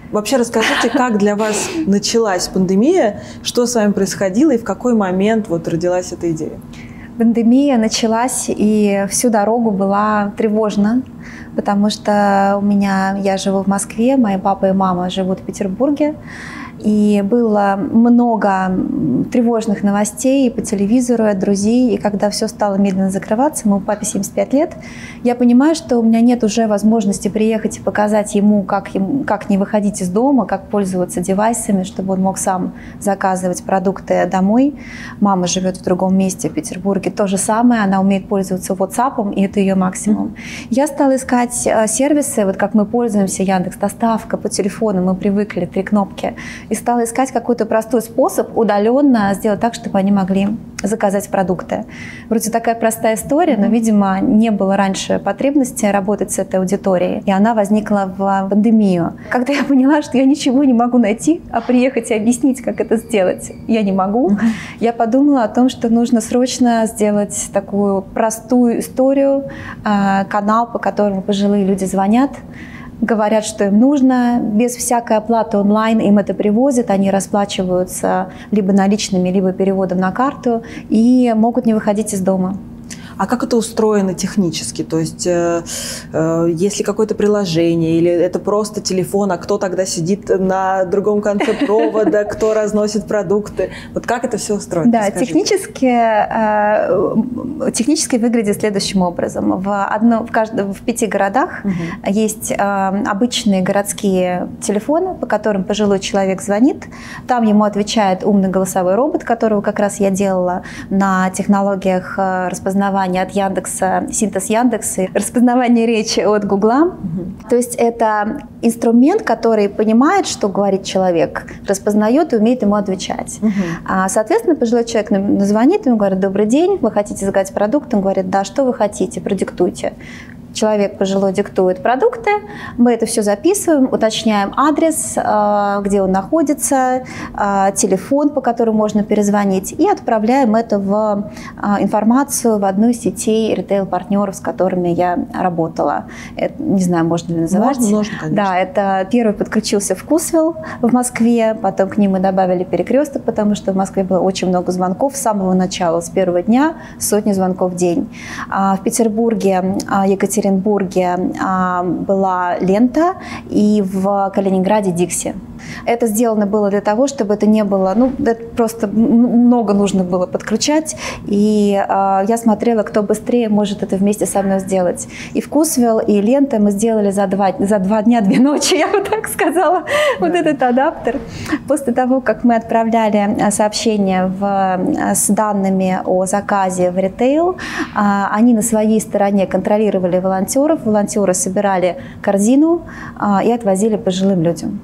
Вообще расскажите, как для вас началась пандемия, что с вами происходило и в какой момент вот родилась эта идея? Пандемия началась, и всю дорогу была тревожна, потому что у меня, я живу в Москве, мои папа и мама живут в Петербурге. И было много тревожных новостей и по телевизору, и от друзей. И когда все стало медленно закрываться, моему папе семьдесят пять лет, я понимаю, что у меня нет уже возможности приехать и показать ему, как, ему, как не выходить из дома, как пользоваться девайсами, чтобы он мог сам заказывать продукты домой. Мама живет в другом месте, в Петербурге. То же самое, она умеет пользоваться WhatsApp, и это ее максимум. Я стала искать сервисы, вот как мы пользуемся, Яндекс.Доставка, по телефону, мы привыкли, три кнопки. И стала искать какой-то простой способ удаленно сделать так, чтобы они могли заказать продукты. Вроде такая простая история, но, видимо, не было раньше потребности работать с этой аудиторией. И она возникла в пандемию. Когда я поняла, что я ничего не могу найти, а приехать и объяснить, как это сделать, я не могу, я подумала о том, что нужно срочно сделать такую простую историю, канал, по которому пожилые люди звонят, говорят, что им нужно, без всякой оплаты онлайн им это привозят, они расплачиваются либо наличными, либо переводом на карту и могут не выходить из дома. А как это устроено технически? То есть, э, э, есть ли какое-то приложение, или это просто телефон, а кто тогда сидит на другом конце провода, кто разносит продукты? Вот как это все устроено? Да, технически, э, технически выглядит следующим образом. В, одно, в, каждом, в пяти городах угу. есть э, обычные городские телефоны, по которым пожилой человек звонит. Там ему отвечает умный голосовой робот, которого как раз я делала на технологиях распознавания от Яндекса, синтез Яндекса, распознавание речи от Гугла. Uh-huh. То есть это инструмент, который понимает, что говорит человек, распознает и умеет ему отвечать. Uh-huh. А, соответственно, пожилой человек звонит, ему говорит: добрый день, вы хотите заказать продукт? Он говорит: да, что вы хотите, продиктуйте. Человек пожилой диктует продукты, мы это все записываем, уточняем адрес, где он находится, телефон, по которому можно перезвонить, и отправляем это в информацию в одну из сетей ритейл-партнеров, с которыми я работала. Это, не знаю, можно ли называть. Можно, можно, конечно. Да, это первый подключился Вкусвилл в Москве, потом к ним мы добавили Перекресток, потому что в Москве было очень много звонков с самого начала, с первого дня, сотни звонков в день. В Петербурге, Екатеринбурге, В Екатеринбурге а, была Лента, и в Калининграде Дикси. Это сделано было для того, чтобы это не было, ну, это просто много нужно было подключать, и а, я смотрела, кто быстрее может это вместе со мной сделать. И Вкусвилл, и Лента мы сделали за два, за два дня, две ночи, я бы так сказала, да. Вот этот адаптер. После того, как мы отправляли сообщение в, с данными о заказе в ритейл, а, они на своей стороне контролировали волонтеров, волонтеры собирали корзину а, и отвозили пожилым людям.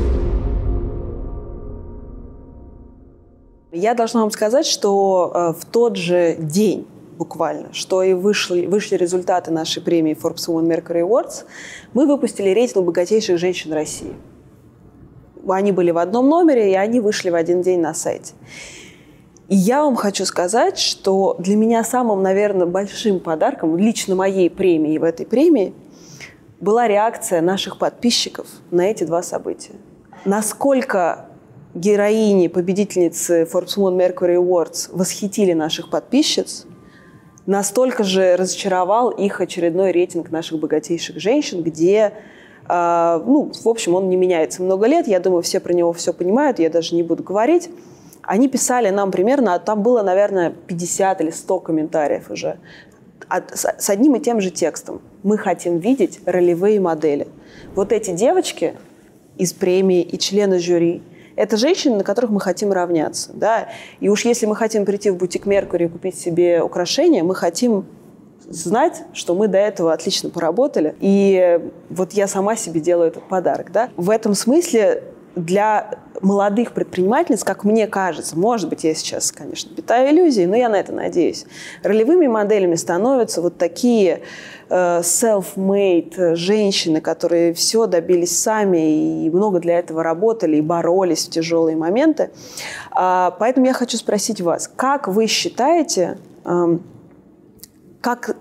Я должна вам сказать, что э, в тот же день буквально, что и вышли, вышли результаты нашей премии Forbes Women Mercury Awards, мы выпустили рейтинг богатейших женщин России. Они были в одном номере, и они вышли в один день на сайте. И я вам хочу сказать, что для меня самым, наверное, большим подарком, лично моей премии в этой премии, была реакция наших подписчиков на эти два события. Насколько героини, победительницы Forbes Women Mercury Awards восхитили наших подписчиц, настолько же разочаровал их очередной рейтинг наших богатейших женщин, где, э, ну, в общем, он не меняется много лет. Я думаю, все про него все понимают, я даже не буду говорить. Они писали нам примерно, там было, наверное, пятьдесят или сто комментариев уже, от, с, с одним и тем же текстом. Мы хотим видеть ролевые модели. Вот эти девочки из премии и члены жюри, это женщины, на которых мы хотим равняться. Да? И уж если мы хотим прийти в бутик Меркури и купить себе украшения, мы хотим знать, что мы до этого отлично поработали. И вот я сама себе делаю этот подарок. Да? В этом смысле для молодых предпринимательниц, как мне кажется, может быть, я сейчас, конечно, питаю иллюзии, но я на это надеюсь, ролевыми моделями становятся вот такие э, self-made женщины, которые все добились сами и много для этого работали и боролись в тяжелые моменты. А, поэтому я хочу спросить вас, как вы считаете, э, как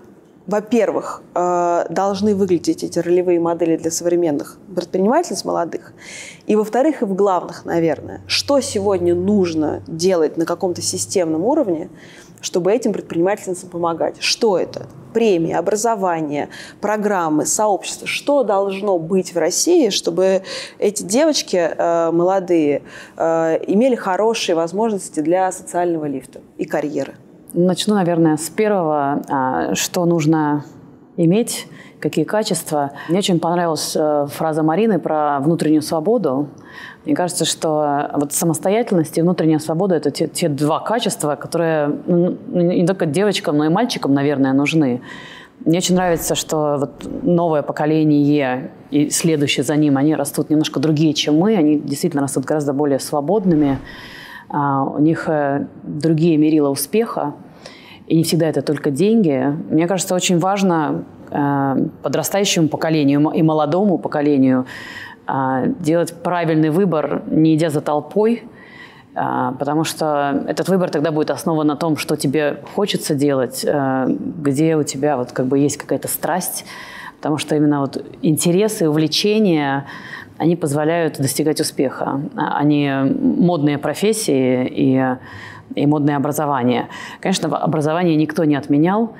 во-первых, должны выглядеть эти ролевые модели для современных предпринимательниц молодых? И, во-вторых, и в главных, наверное, что сегодня нужно делать на каком-то системном уровне, чтобы этим предпринимательницам помогать? Что это? Премии, образование, программы, сообщества. Что должно быть в России, чтобы эти девочки э, молодые э, имели хорошие возможности для социального лифта и карьеры? Начну, наверное, с первого. Что нужно иметь, какие качества. Мне очень понравилась фраза Марины про внутреннюю свободу. Мне кажется, что вот самостоятельность и внутренняя свобода – это те, те два качества, которые ну, не только девочкам, но и мальчикам, наверное, нужны. Мне очень нравится, что вот новое поколение и следующее за ним, они растут немножко другие, чем мы. Они действительно растут гораздо более свободными. У них другие мерила успеха, и не всегда это только деньги. Мне кажется, очень важно подрастающему поколению и молодому поколению делать правильный выбор, не идя за толпой, потому что этот выбор тогда будет основан на том, что тебе хочется делать, где у тебя вот как бы есть какая-то страсть, потому что именно вот интересы, увлечения, они позволяют достигать успеха, а не модные профессии и, и модное образование. Конечно, образование никто не отменял.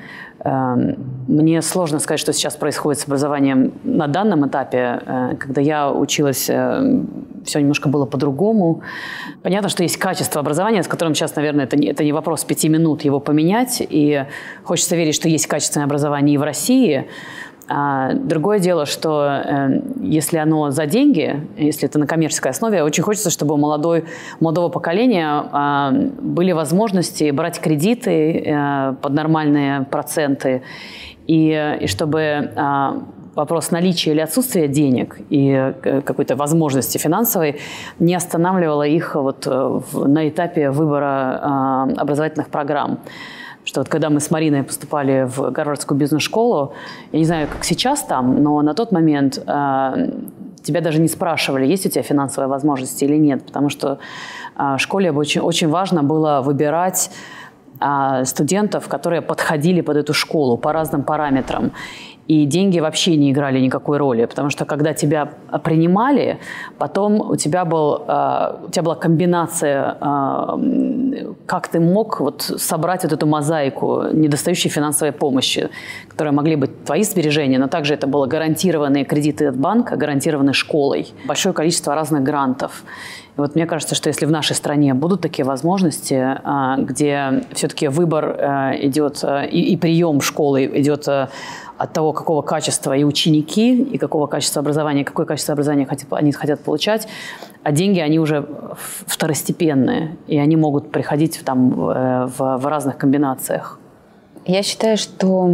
Мне сложно сказать, что сейчас происходит с образованием на данном этапе. Когда я училась, все немножко было по-другому. Понятно, что есть качество образования, с которым сейчас, наверное, это не, это не вопрос пяти минут его поменять. И хочется верить, что есть качественное образование и в России. А другое дело, что э, если оно за деньги, если это на коммерческой основе, очень хочется, чтобы у молодой, молодого поколения э, были возможности брать кредиты э, под нормальные проценты, и, и чтобы э, вопрос наличия или отсутствия денег и какой-то возможности финансовой не останавливало их вот, в, на этапе выбора э, образовательных программ. Что вот когда мы с Мариной поступали в Гарвардскую бизнес-школу, я не знаю, как сейчас там, но на тот момент э, тебя даже не спрашивали, есть у тебя финансовые возможности или нет, потому что э, в школе очень, очень важно было выбирать э, студентов, которые подходили под эту школу по разным параметрам. И деньги вообще не играли никакой роли, потому что когда тебя принимали, потом у тебя, был, э, у тебя была комбинация, э, как ты мог вот собрать вот эту мозаику недостающей финансовой помощи, которые могли быть твои сбережения, но также это было гарантированные кредиты от банка, гарантированные школой, большое количество разных грантов. И вот мне кажется, что если в нашей стране будут такие возможности, э, где все-таки выбор э, идет э, и, и прием школы идет э, от того, какого качества и ученики, и какого качества образования, какое качество образования они хотят получать, а деньги, они уже второстепенные, и они могут приходить там, в, в разных комбинациях. Я считаю, что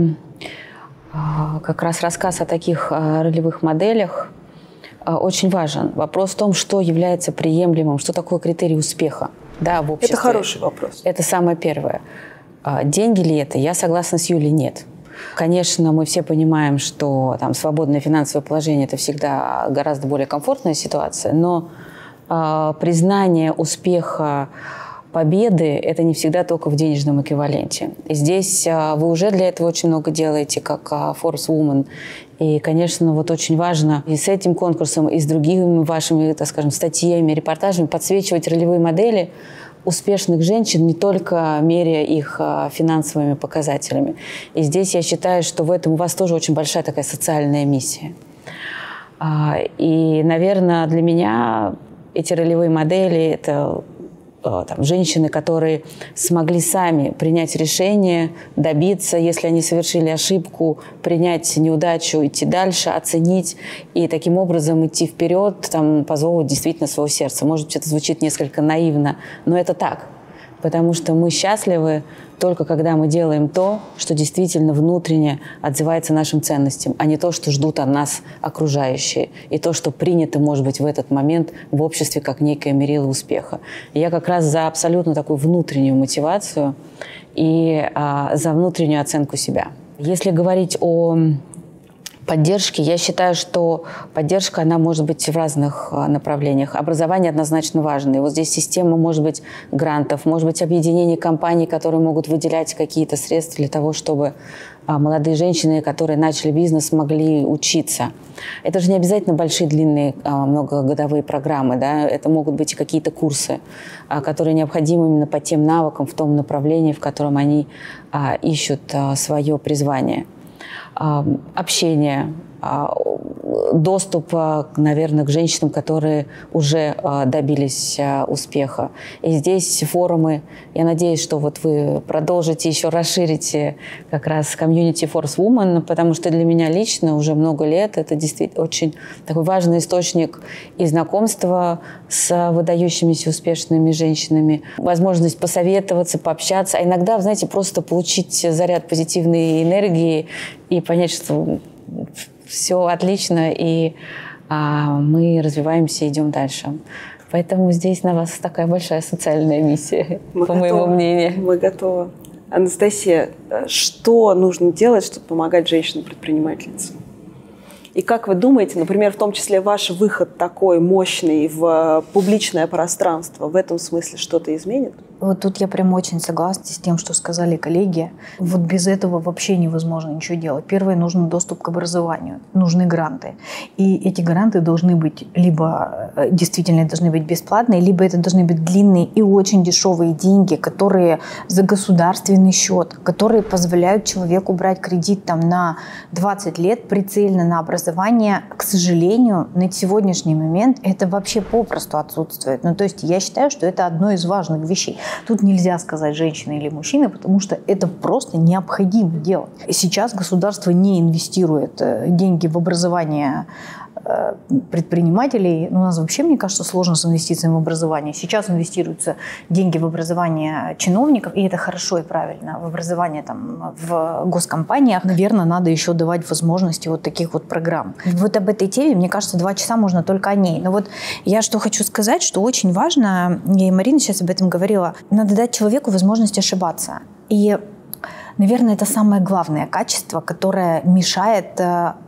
как раз рассказ о таких ролевых моделях очень важен. Вопрос в том, что является приемлемым, что такое критерий успеха, да, в обществе. Это хороший вопрос. Это самое первое. Деньги ли это? Я согласна с Юлей, нет. Конечно, мы все понимаем, что там, свободное финансовое положение – это всегда гораздо более комфортная ситуация, но э, признание успеха, победы – это не всегда только в денежном эквиваленте. И здесь э, вы уже для этого очень много делаете, как э, Forbes Woman. И, конечно, вот очень важно и с этим конкурсом, и с другими вашими, так скажем, статьями, репортажами подсвечивать ролевые модели успешных женщин, не только меряя их финансовыми показателями. И здесь я считаю, что в этом у вас тоже очень большая такая социальная миссия. И, наверное, для меня эти ролевые модели – это там, женщины, которые смогли сами принять решение, добиться, если они совершили ошибку, принять неудачу, идти дальше, оценить и таким образом идти вперед, там, позволить действительно своего сердца. Может быть, это звучит несколько наивно, но это так. Потому что мы счастливы только когда мы делаем то, что действительно внутренне отзывается нашим ценностям, а не то, что ждут от нас окружающие, и то, что принято, может быть, в этот момент в обществе как некое мерило успеха. И я как раз за абсолютно такую внутреннюю мотивацию и а, за внутреннюю оценку себя. Если говорить о поддержки. Я считаю, что поддержка, она может быть в разных направлениях. Образование однозначно важно. И вот здесь система, может быть, грантов, может быть, объединение компаний, которые могут выделять какие-то средства для того, чтобы молодые женщины, которые начали бизнес, могли учиться. Это же не обязательно большие, длинные, многогодовые программы. Да? Это могут быть и какие-то курсы, которые необходимы именно по тем навыкам, в том направлении, в котором они ищут свое призвание. Общение, доступ, наверное, к женщинам, которые уже добились успеха. И здесь форумы. Я надеюсь, что вот вы продолжите еще расширите как раз комьюнити Forbes Woman, потому что для меня лично уже много лет это действительно очень такой важный источник и знакомства с выдающимися успешными женщинами, возможность посоветоваться, пообщаться, а иногда, знаете, просто получить заряд позитивной энергии и понять, что все отлично, и а, мы развиваемся, идем дальше. Поэтому здесь на вас такая большая социальная миссия, мы по готовы, моему мнению. Мы готовы. Анастасия, что нужно делать, чтобы помогать женщинам-предпринимательницам? И как вы думаете, например, в том числе ваш выход такой мощный в публичное пространство в этом смысле что-то изменит? Вот тут я прям очень согласна с тем, что сказали коллеги. Вот без этого вообще невозможно ничего делать. Первое, нужен доступ к образованию, нужны гранты. И эти гранты должны быть либо действительно должны быть бесплатные, либо это должны быть длинные и очень дешевые деньги, которые за государственный счет, которые позволяют человеку брать кредит там, на двадцать лет прицельно на образование. К сожалению, на сегодняшний момент это вообще попросту отсутствует. Ну, то есть я считаю, что это одно из важных вещей. Тут нельзя сказать женщина или мужчина, потому что это просто необходимо делать. Сейчас государство не инвестирует деньги в образование предпринимателей. У нас вообще, мне кажется, сложно с инвестициями в образование. Сейчас инвестируются деньги в образование чиновников, и это хорошо и правильно. В образование там, в госкомпаниях, наверное, надо еще давать возможности вот таких вот программ. Вот об этой теме, мне кажется, два часа можно только о ней. Но вот я что хочу сказать, что очень важно, я и Марина сейчас об этом говорила, надо дать человеку возможность ошибаться. И, наверное, это самое главное качество, которое мешает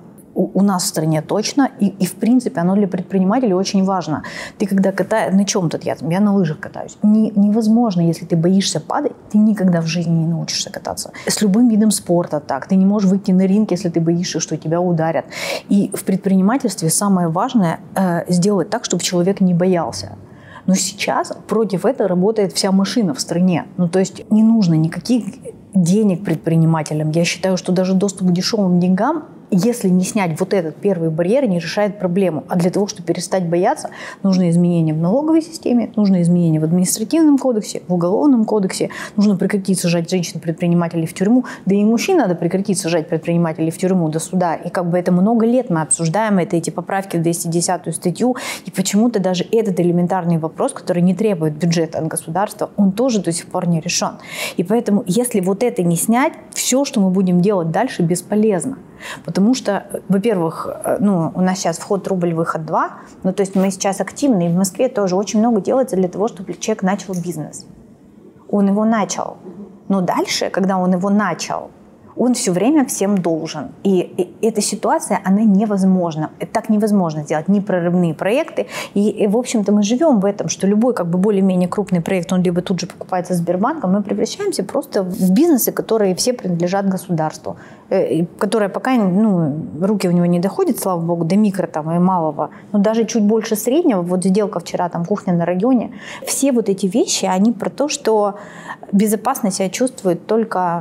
у нас в стране точно, и, и в принципе оно для предпринимателей очень важно. Ты когда катаешь, на чем тут я? Я на лыжах катаюсь. Не, невозможно, если ты боишься падать, ты никогда в жизни не научишься кататься. С любым видом спорта так. Ты не можешь выйти на ринг, если ты боишься, что тебя ударят. И в предпринимательстве самое важное э, сделать так, чтобы человек не боялся. Но сейчас против этого работает вся машина в стране. Ну, то есть не нужно никаких денег предпринимателям. Я считаю, что даже доступ к дешевым деньгам, если не снять вот этот первый барьер, не решает проблему. А для того, чтобы перестать бояться, нужны изменения в налоговой системе, нужны изменения в административном кодексе, в уголовном кодексе, нужно прекратить сажать женщин-предпринимателей в тюрьму, да и мужчин надо прекратить сажать предпринимателей в тюрьму до суда. И как бы это много лет мы обсуждаем, это эти поправки в двести десятую статью, и почему-то даже этот элементарный вопрос, который не требует бюджета от государства, он тоже до сих пор не решен. И поэтому, если вот это не снять, все, что мы будем делать дальше, бесполезно. Потому что, во-первых, ну, у нас сейчас вход рубль, выход два. Ну, то есть мы сейчас активны, и в Москве тоже очень много делается для того, чтобы человек начал бизнес. Он его начал. Но дальше, когда он его начал, он все время всем должен. И, и эта ситуация, она невозможна. Так невозможно сделать непрорывные проекты. И, и, в общем-то, мы живем в этом, что любой как бы более-менее крупный проект, он либо тут же покупается Сбербанком, мы превращаемся просто в бизнесы, которые все принадлежат государству, э, которые пока ну, руки у него не доходят, слава богу, до микро там, и малого, но даже чуть больше среднего. Вот сделка вчера, там, кухня на районе. Все вот эти вещи, они про то, что безопасно себя чувствуют только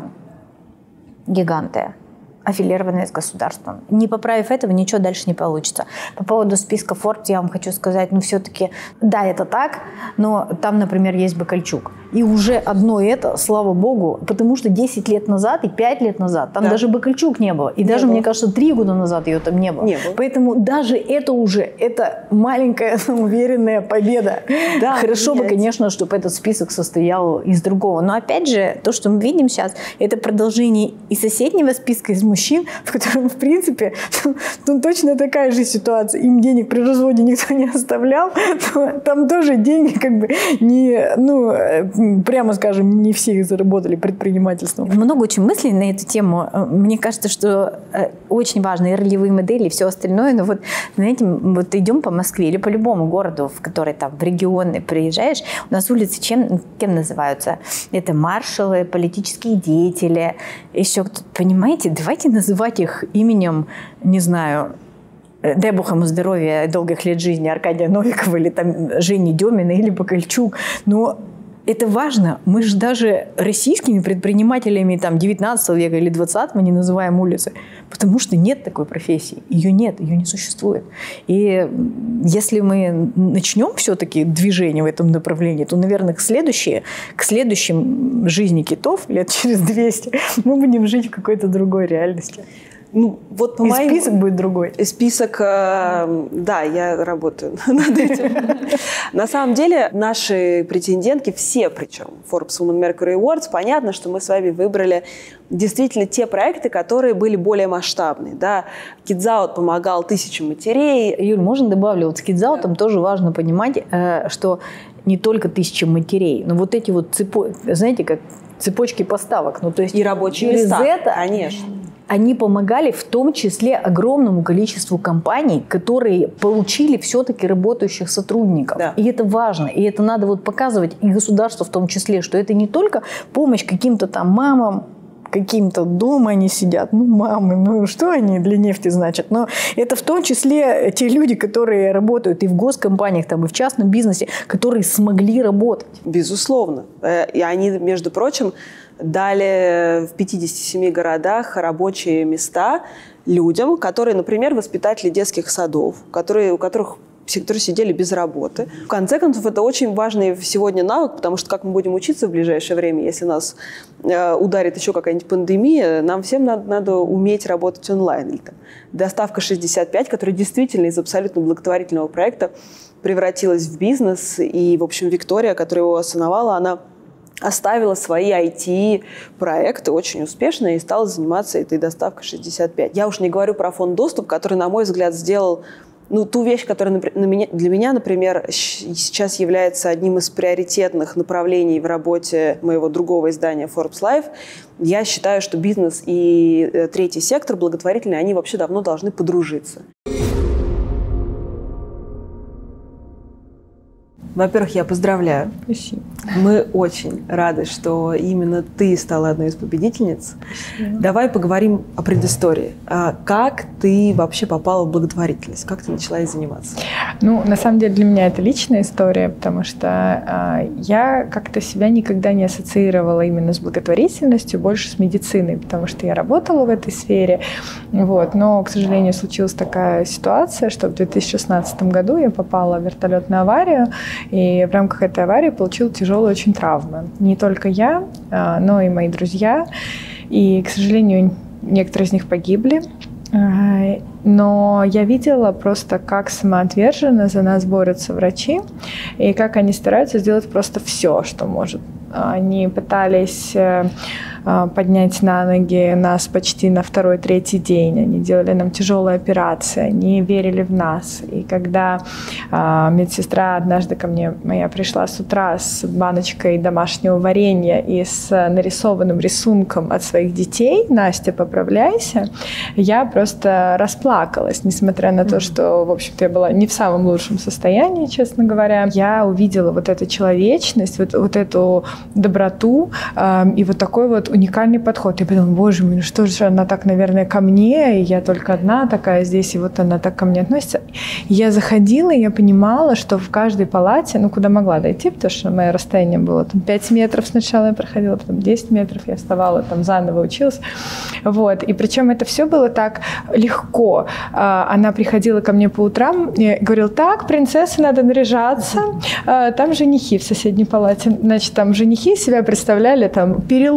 гиганты, аффилированные с государством. Не поправив этого, ничего дальше не получится. По поводу списка Forbes я вам хочу сказать, ну все-таки, да, это так, но там, например, есть Бакальчук. И уже одно это, слава богу, потому что десять лет назад и пять лет назад там да. даже Бакальчук не было. И не даже, было. Мне кажется, три года назад ее там не было. не было. Поэтому даже это уже, это маленькая уверенная победа. Да, Хорошо бы, конечно, чтобы этот список состоял из другого. Но опять же, то, что мы видим сейчас, это продолжение и соседнего списка из мужчин, в котором, в принципе, ну, точно такая же ситуация. Им денег при разводе никто не оставлял. Там тоже деньги как бы не, ну, прямо скажем, не все заработали предпринимательством. Много очень мыслей на эту тему. Мне кажется, что очень важны и ролевые модели, и все остальное. Но вот, знаете, вот идем по Москве или по любому городу, в который там в регионы приезжаешь, у нас улицы чем, кем называются? Это маршалы, политические деятели, еще кто-то. Понимаете, давайте называть их именем, не знаю, дай бог ему здоровья и долгих лет жизни, Аркадия Новикова или там Жени Демина или Бакальчук. Но это важно. Мы же даже российскими предпринимателями там, девятнадцатого века или двадцатого не называем улицы, потому что нет такой профессии. Ее нет, ее не существует. И если мы начнем все-таки движение в этом направлении, то, наверное, к, следующей, к следующим жизни китов лет через двести мы будем жить в какой-то другой реальности. Ну, вот по и моим... список будет другой. Список, э, да, я работаю над этим. На самом деле, наши претендентки, все причем, Forbes Women Mercury Awards, понятно, что мы с вами выбрали действительно те проекты, которые были более масштабные. Да? Kids Out помогал тысячам матерей. Юль, можно добавлю, вот с Kids Out тоже важно понимать, что не только тысячи матерей, но вот эти вот цепочки, знаете, как цепочки поставок. Ну, то есть и рабочие через места, это, конечно. Они помогали в том числе огромному количеству компаний, которые получили все-таки работающих сотрудников. Да. И это важно. И это надо вот показывать и государству в том числе, что это не только помощь каким-то там мамам, каким-то дома они сидят, ну, мамы, ну, что они для нефти значат? Но это в том числе те люди, которые работают и в госкомпаниях, там, и в частном бизнесе, которые смогли работать. Безусловно. И они, между прочим, дали в пятидесяти семи городах рабочие места людям, которые, например, воспитатели детских садов, которые, у которых которые сидели без работы. В конце концов, это очень важный сегодня навык, потому что как мы будем учиться в ближайшее время, если нас э, ударит еще какая-нибудь пандемия, нам всем надо, надо уметь работать онлайн. Или, там, доставка шестьдесят пять, которая действительно из абсолютно благотворительного проекта превратилась в бизнес. И, в общем, Виктория, которая его основала, она оставила свои ай ти-проекты очень успешно и стала заниматься этой доставкой шестьдесят пять. Я уж не говорю про фонд «Доступ», который, на мой взгляд, сделал ну, ту вещь, которая для меня, например, сейчас является одним из приоритетных направлений в работе моего другого издания Forbes Life. Я считаю, что бизнес и третий сектор благотворительный, они вообще давно должны подружиться. Во-первых, я поздравляю. Спасибо. Мы очень рады, что именно ты стала одной из победительниц. Спасибо. Давай поговорим о предыстории. Как ты вообще попала в благотворительность? Как ты начала ей заниматься? Ну, на самом деле для меня это личная история, потому что э, я как-то себя никогда не ассоциировала именно с благотворительностью, больше с медициной, потому что я работала в этой сфере. Вот. Но, к сожалению, случилась такая ситуация, что в две тысячи шестнадцатом году я попала в вертолетную аварию, и в рамках этой аварии получила тяжелые очень травмы. Не только я, э, но и мои друзья. И, к сожалению, некоторые из них погибли. Но я видела просто, как самоотверженно за нас борются врачи, и как они стараются сделать просто все, что может. Они пытались поднять на ноги нас почти на второй-третий день. Они делали нам тяжелые операции, они верили в нас. И когда э, медсестра однажды ко мне моя пришла с утра с баночкой домашнего варенья и с нарисованным рисунком от своих детей, Настя, поправляйся, я просто расплакалась, несмотря на то, что, в общем-то, я была не в самом лучшем состоянии, честно говоря. Я увидела вот эту человечность, вот, вот эту доброту э, и вот такой вот уникальный подход. Я подумала, боже мой, ну что же она так, наверное, ко мне, и я только одна такая здесь, и вот она так ко мне относится. И я заходила, и я понимала, что в каждой палате, ну, куда могла дойти, потому что мое расстояние было там пять метров сначала я проходила, потом десять метров я вставала, там заново училась. Вот. И причем это все было так легко. Она приходила ко мне по утрам и говорила, так, принцесса, надо наряжаться. Там женихи в соседней палате. Значит, там женихи себя представляли там переломанные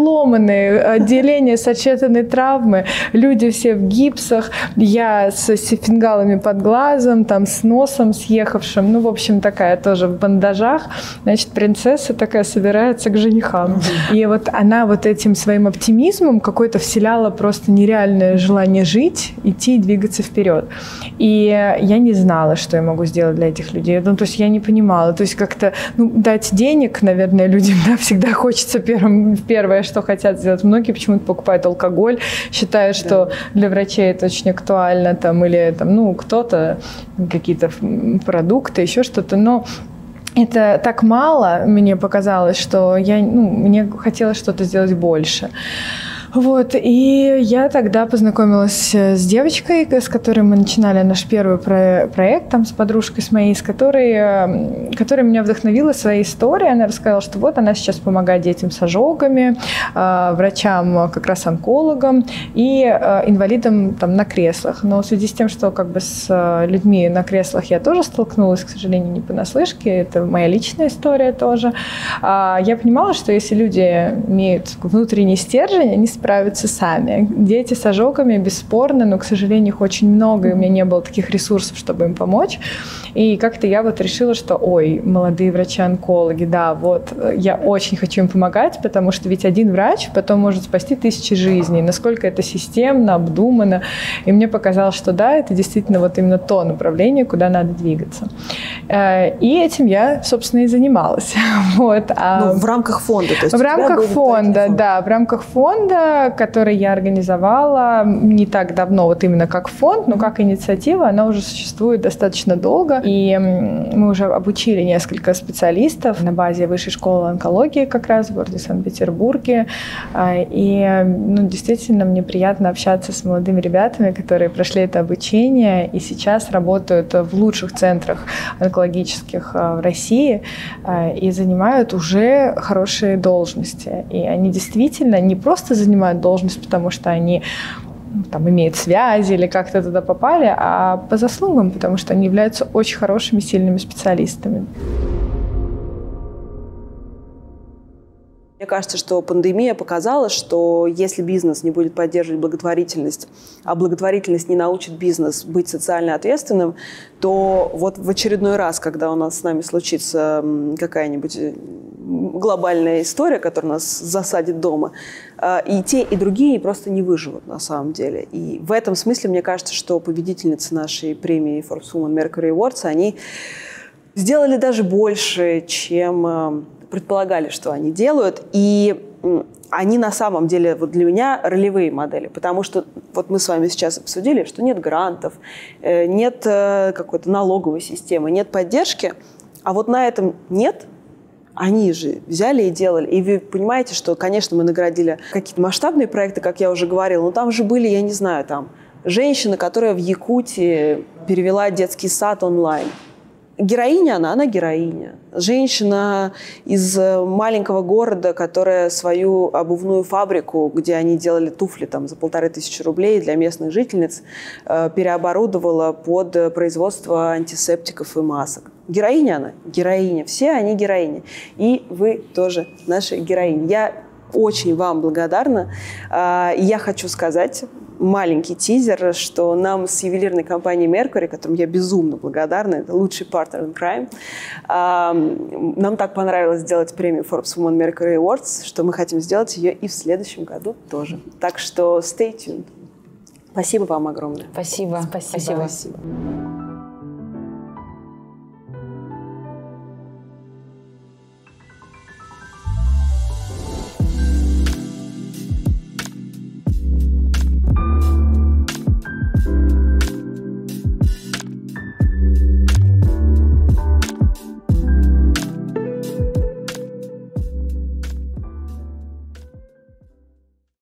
огромные, отделения сочетанной травмы, люди все в гипсах, я с, с фингалами под глазом, там, с носом съехавшим, ну, в общем, такая тоже в бандажах. Значит, принцесса такая собирается к женихам. И вот она вот этим своим оптимизмом какой-то вселяла просто нереальное желание жить, идти и двигаться вперед. И я не знала, что я могу сделать для этих людей. Ну, то есть я не понимала. То есть как-то ну, дать денег, наверное, людям да, всегда хочется первым, первое, что хотят сделать. Многие почему-то покупают алкоголь, считая, что да. для врачей это очень актуально, там, или там, ну, кто-то, какие-то продукты, еще что-то. Но это так мало, мне показалось, что я, ну, мне хотелось что-то сделать больше. Вот, и я тогда познакомилась с девочкой, с которой мы начинали наш первый про- проект, там, с подружкой с моей, с которой, которая меня вдохновила своей историей. Она рассказала, что вот она сейчас помогает детям с ожогами, э, врачам, как раз онкологам и э, инвалидам там, на креслах. Но в связи с тем, что как бы с людьми на креслах я тоже столкнулась, к сожалению, не понаслышке, это моя личная история тоже, э, я понимала, что если люди имеют внутренний стержень, они справиться сами. Дети с ожогами, бесспорно, но, к сожалению, их очень много, и у меня не было таких ресурсов, чтобы им помочь. И как-то я вот решила, что, ой, молодые врачи-онкологи, да, вот, я очень хочу им помогать, потому что ведь один врач потом может спасти тысячи жизней. Насколько это системно, обдуманно. И мне показалось, что да, это действительно вот именно то направление, куда надо двигаться. И этим я, собственно, и занималась. Вот. Ну, в рамках фонда? То есть в рамках фонда, да, в рамках фонда, который я организовала не так давно, вот именно как фонд, но как инициатива, она уже существует достаточно долго. И мы уже обучили несколько специалистов на базе Высшей школы онкологии как раз в городе Санкт-Петербурге. И ну, действительно мне приятно общаться с молодыми ребятами, которые прошли это обучение и сейчас работают в лучших центрах онкологических в России и занимают уже хорошие должности. И они действительно не просто занимают должность, потому что они там имеют связи или как-то туда попали, а по заслугам, потому что они являются очень хорошими, сильными специалистами. Мне кажется, что пандемия показала, что если бизнес не будет поддерживать благотворительность, а благотворительность не научит бизнес быть социально ответственным, то вот в очередной раз, когда у нас с нами случится какая-нибудь глобальная история, которая нас засадит дома, и те, и другие просто не выживут на самом деле. И в этом смысле мне кажется, что победительницы нашей премии Forbes Woman Mercury Awards, они сделали даже больше, чем предполагали, что они делают, и они на самом деле вот для меня ролевые модели, потому что вот мы с вами сейчас обсудили, что нет грантов, нет какой-то налоговой системы, нет поддержки, а вот на этом нет. Они же взяли и делали. И вы понимаете, что, конечно, мы наградили какие-то масштабные проекты, как я уже говорила, но там же были, я не знаю, там женщина, которая в Якутии перевела детский сад онлайн. Героиня она, она героиня. Женщина из маленького города, которая свою обувную фабрику, где они делали туфли там, за полторы тысячи рублей для местных жительниц, переоборудовала под производство антисептиков и масок. Героиня она, героиня. Все они героини. И вы тоже наши героини. Я очень вам благодарна. И я хочу сказать маленький тизер, что нам с ювелирной компанией Mercury, которым я безумно благодарна, это лучший партнер in crime, нам так понравилось сделать премию Forbes Woman Mercury Awards, что мы хотим сделать ее и в следующем году тоже. Так что stay tuned. Спасибо вам огромное. Спасибо. Спасибо. Спасибо. Спасибо.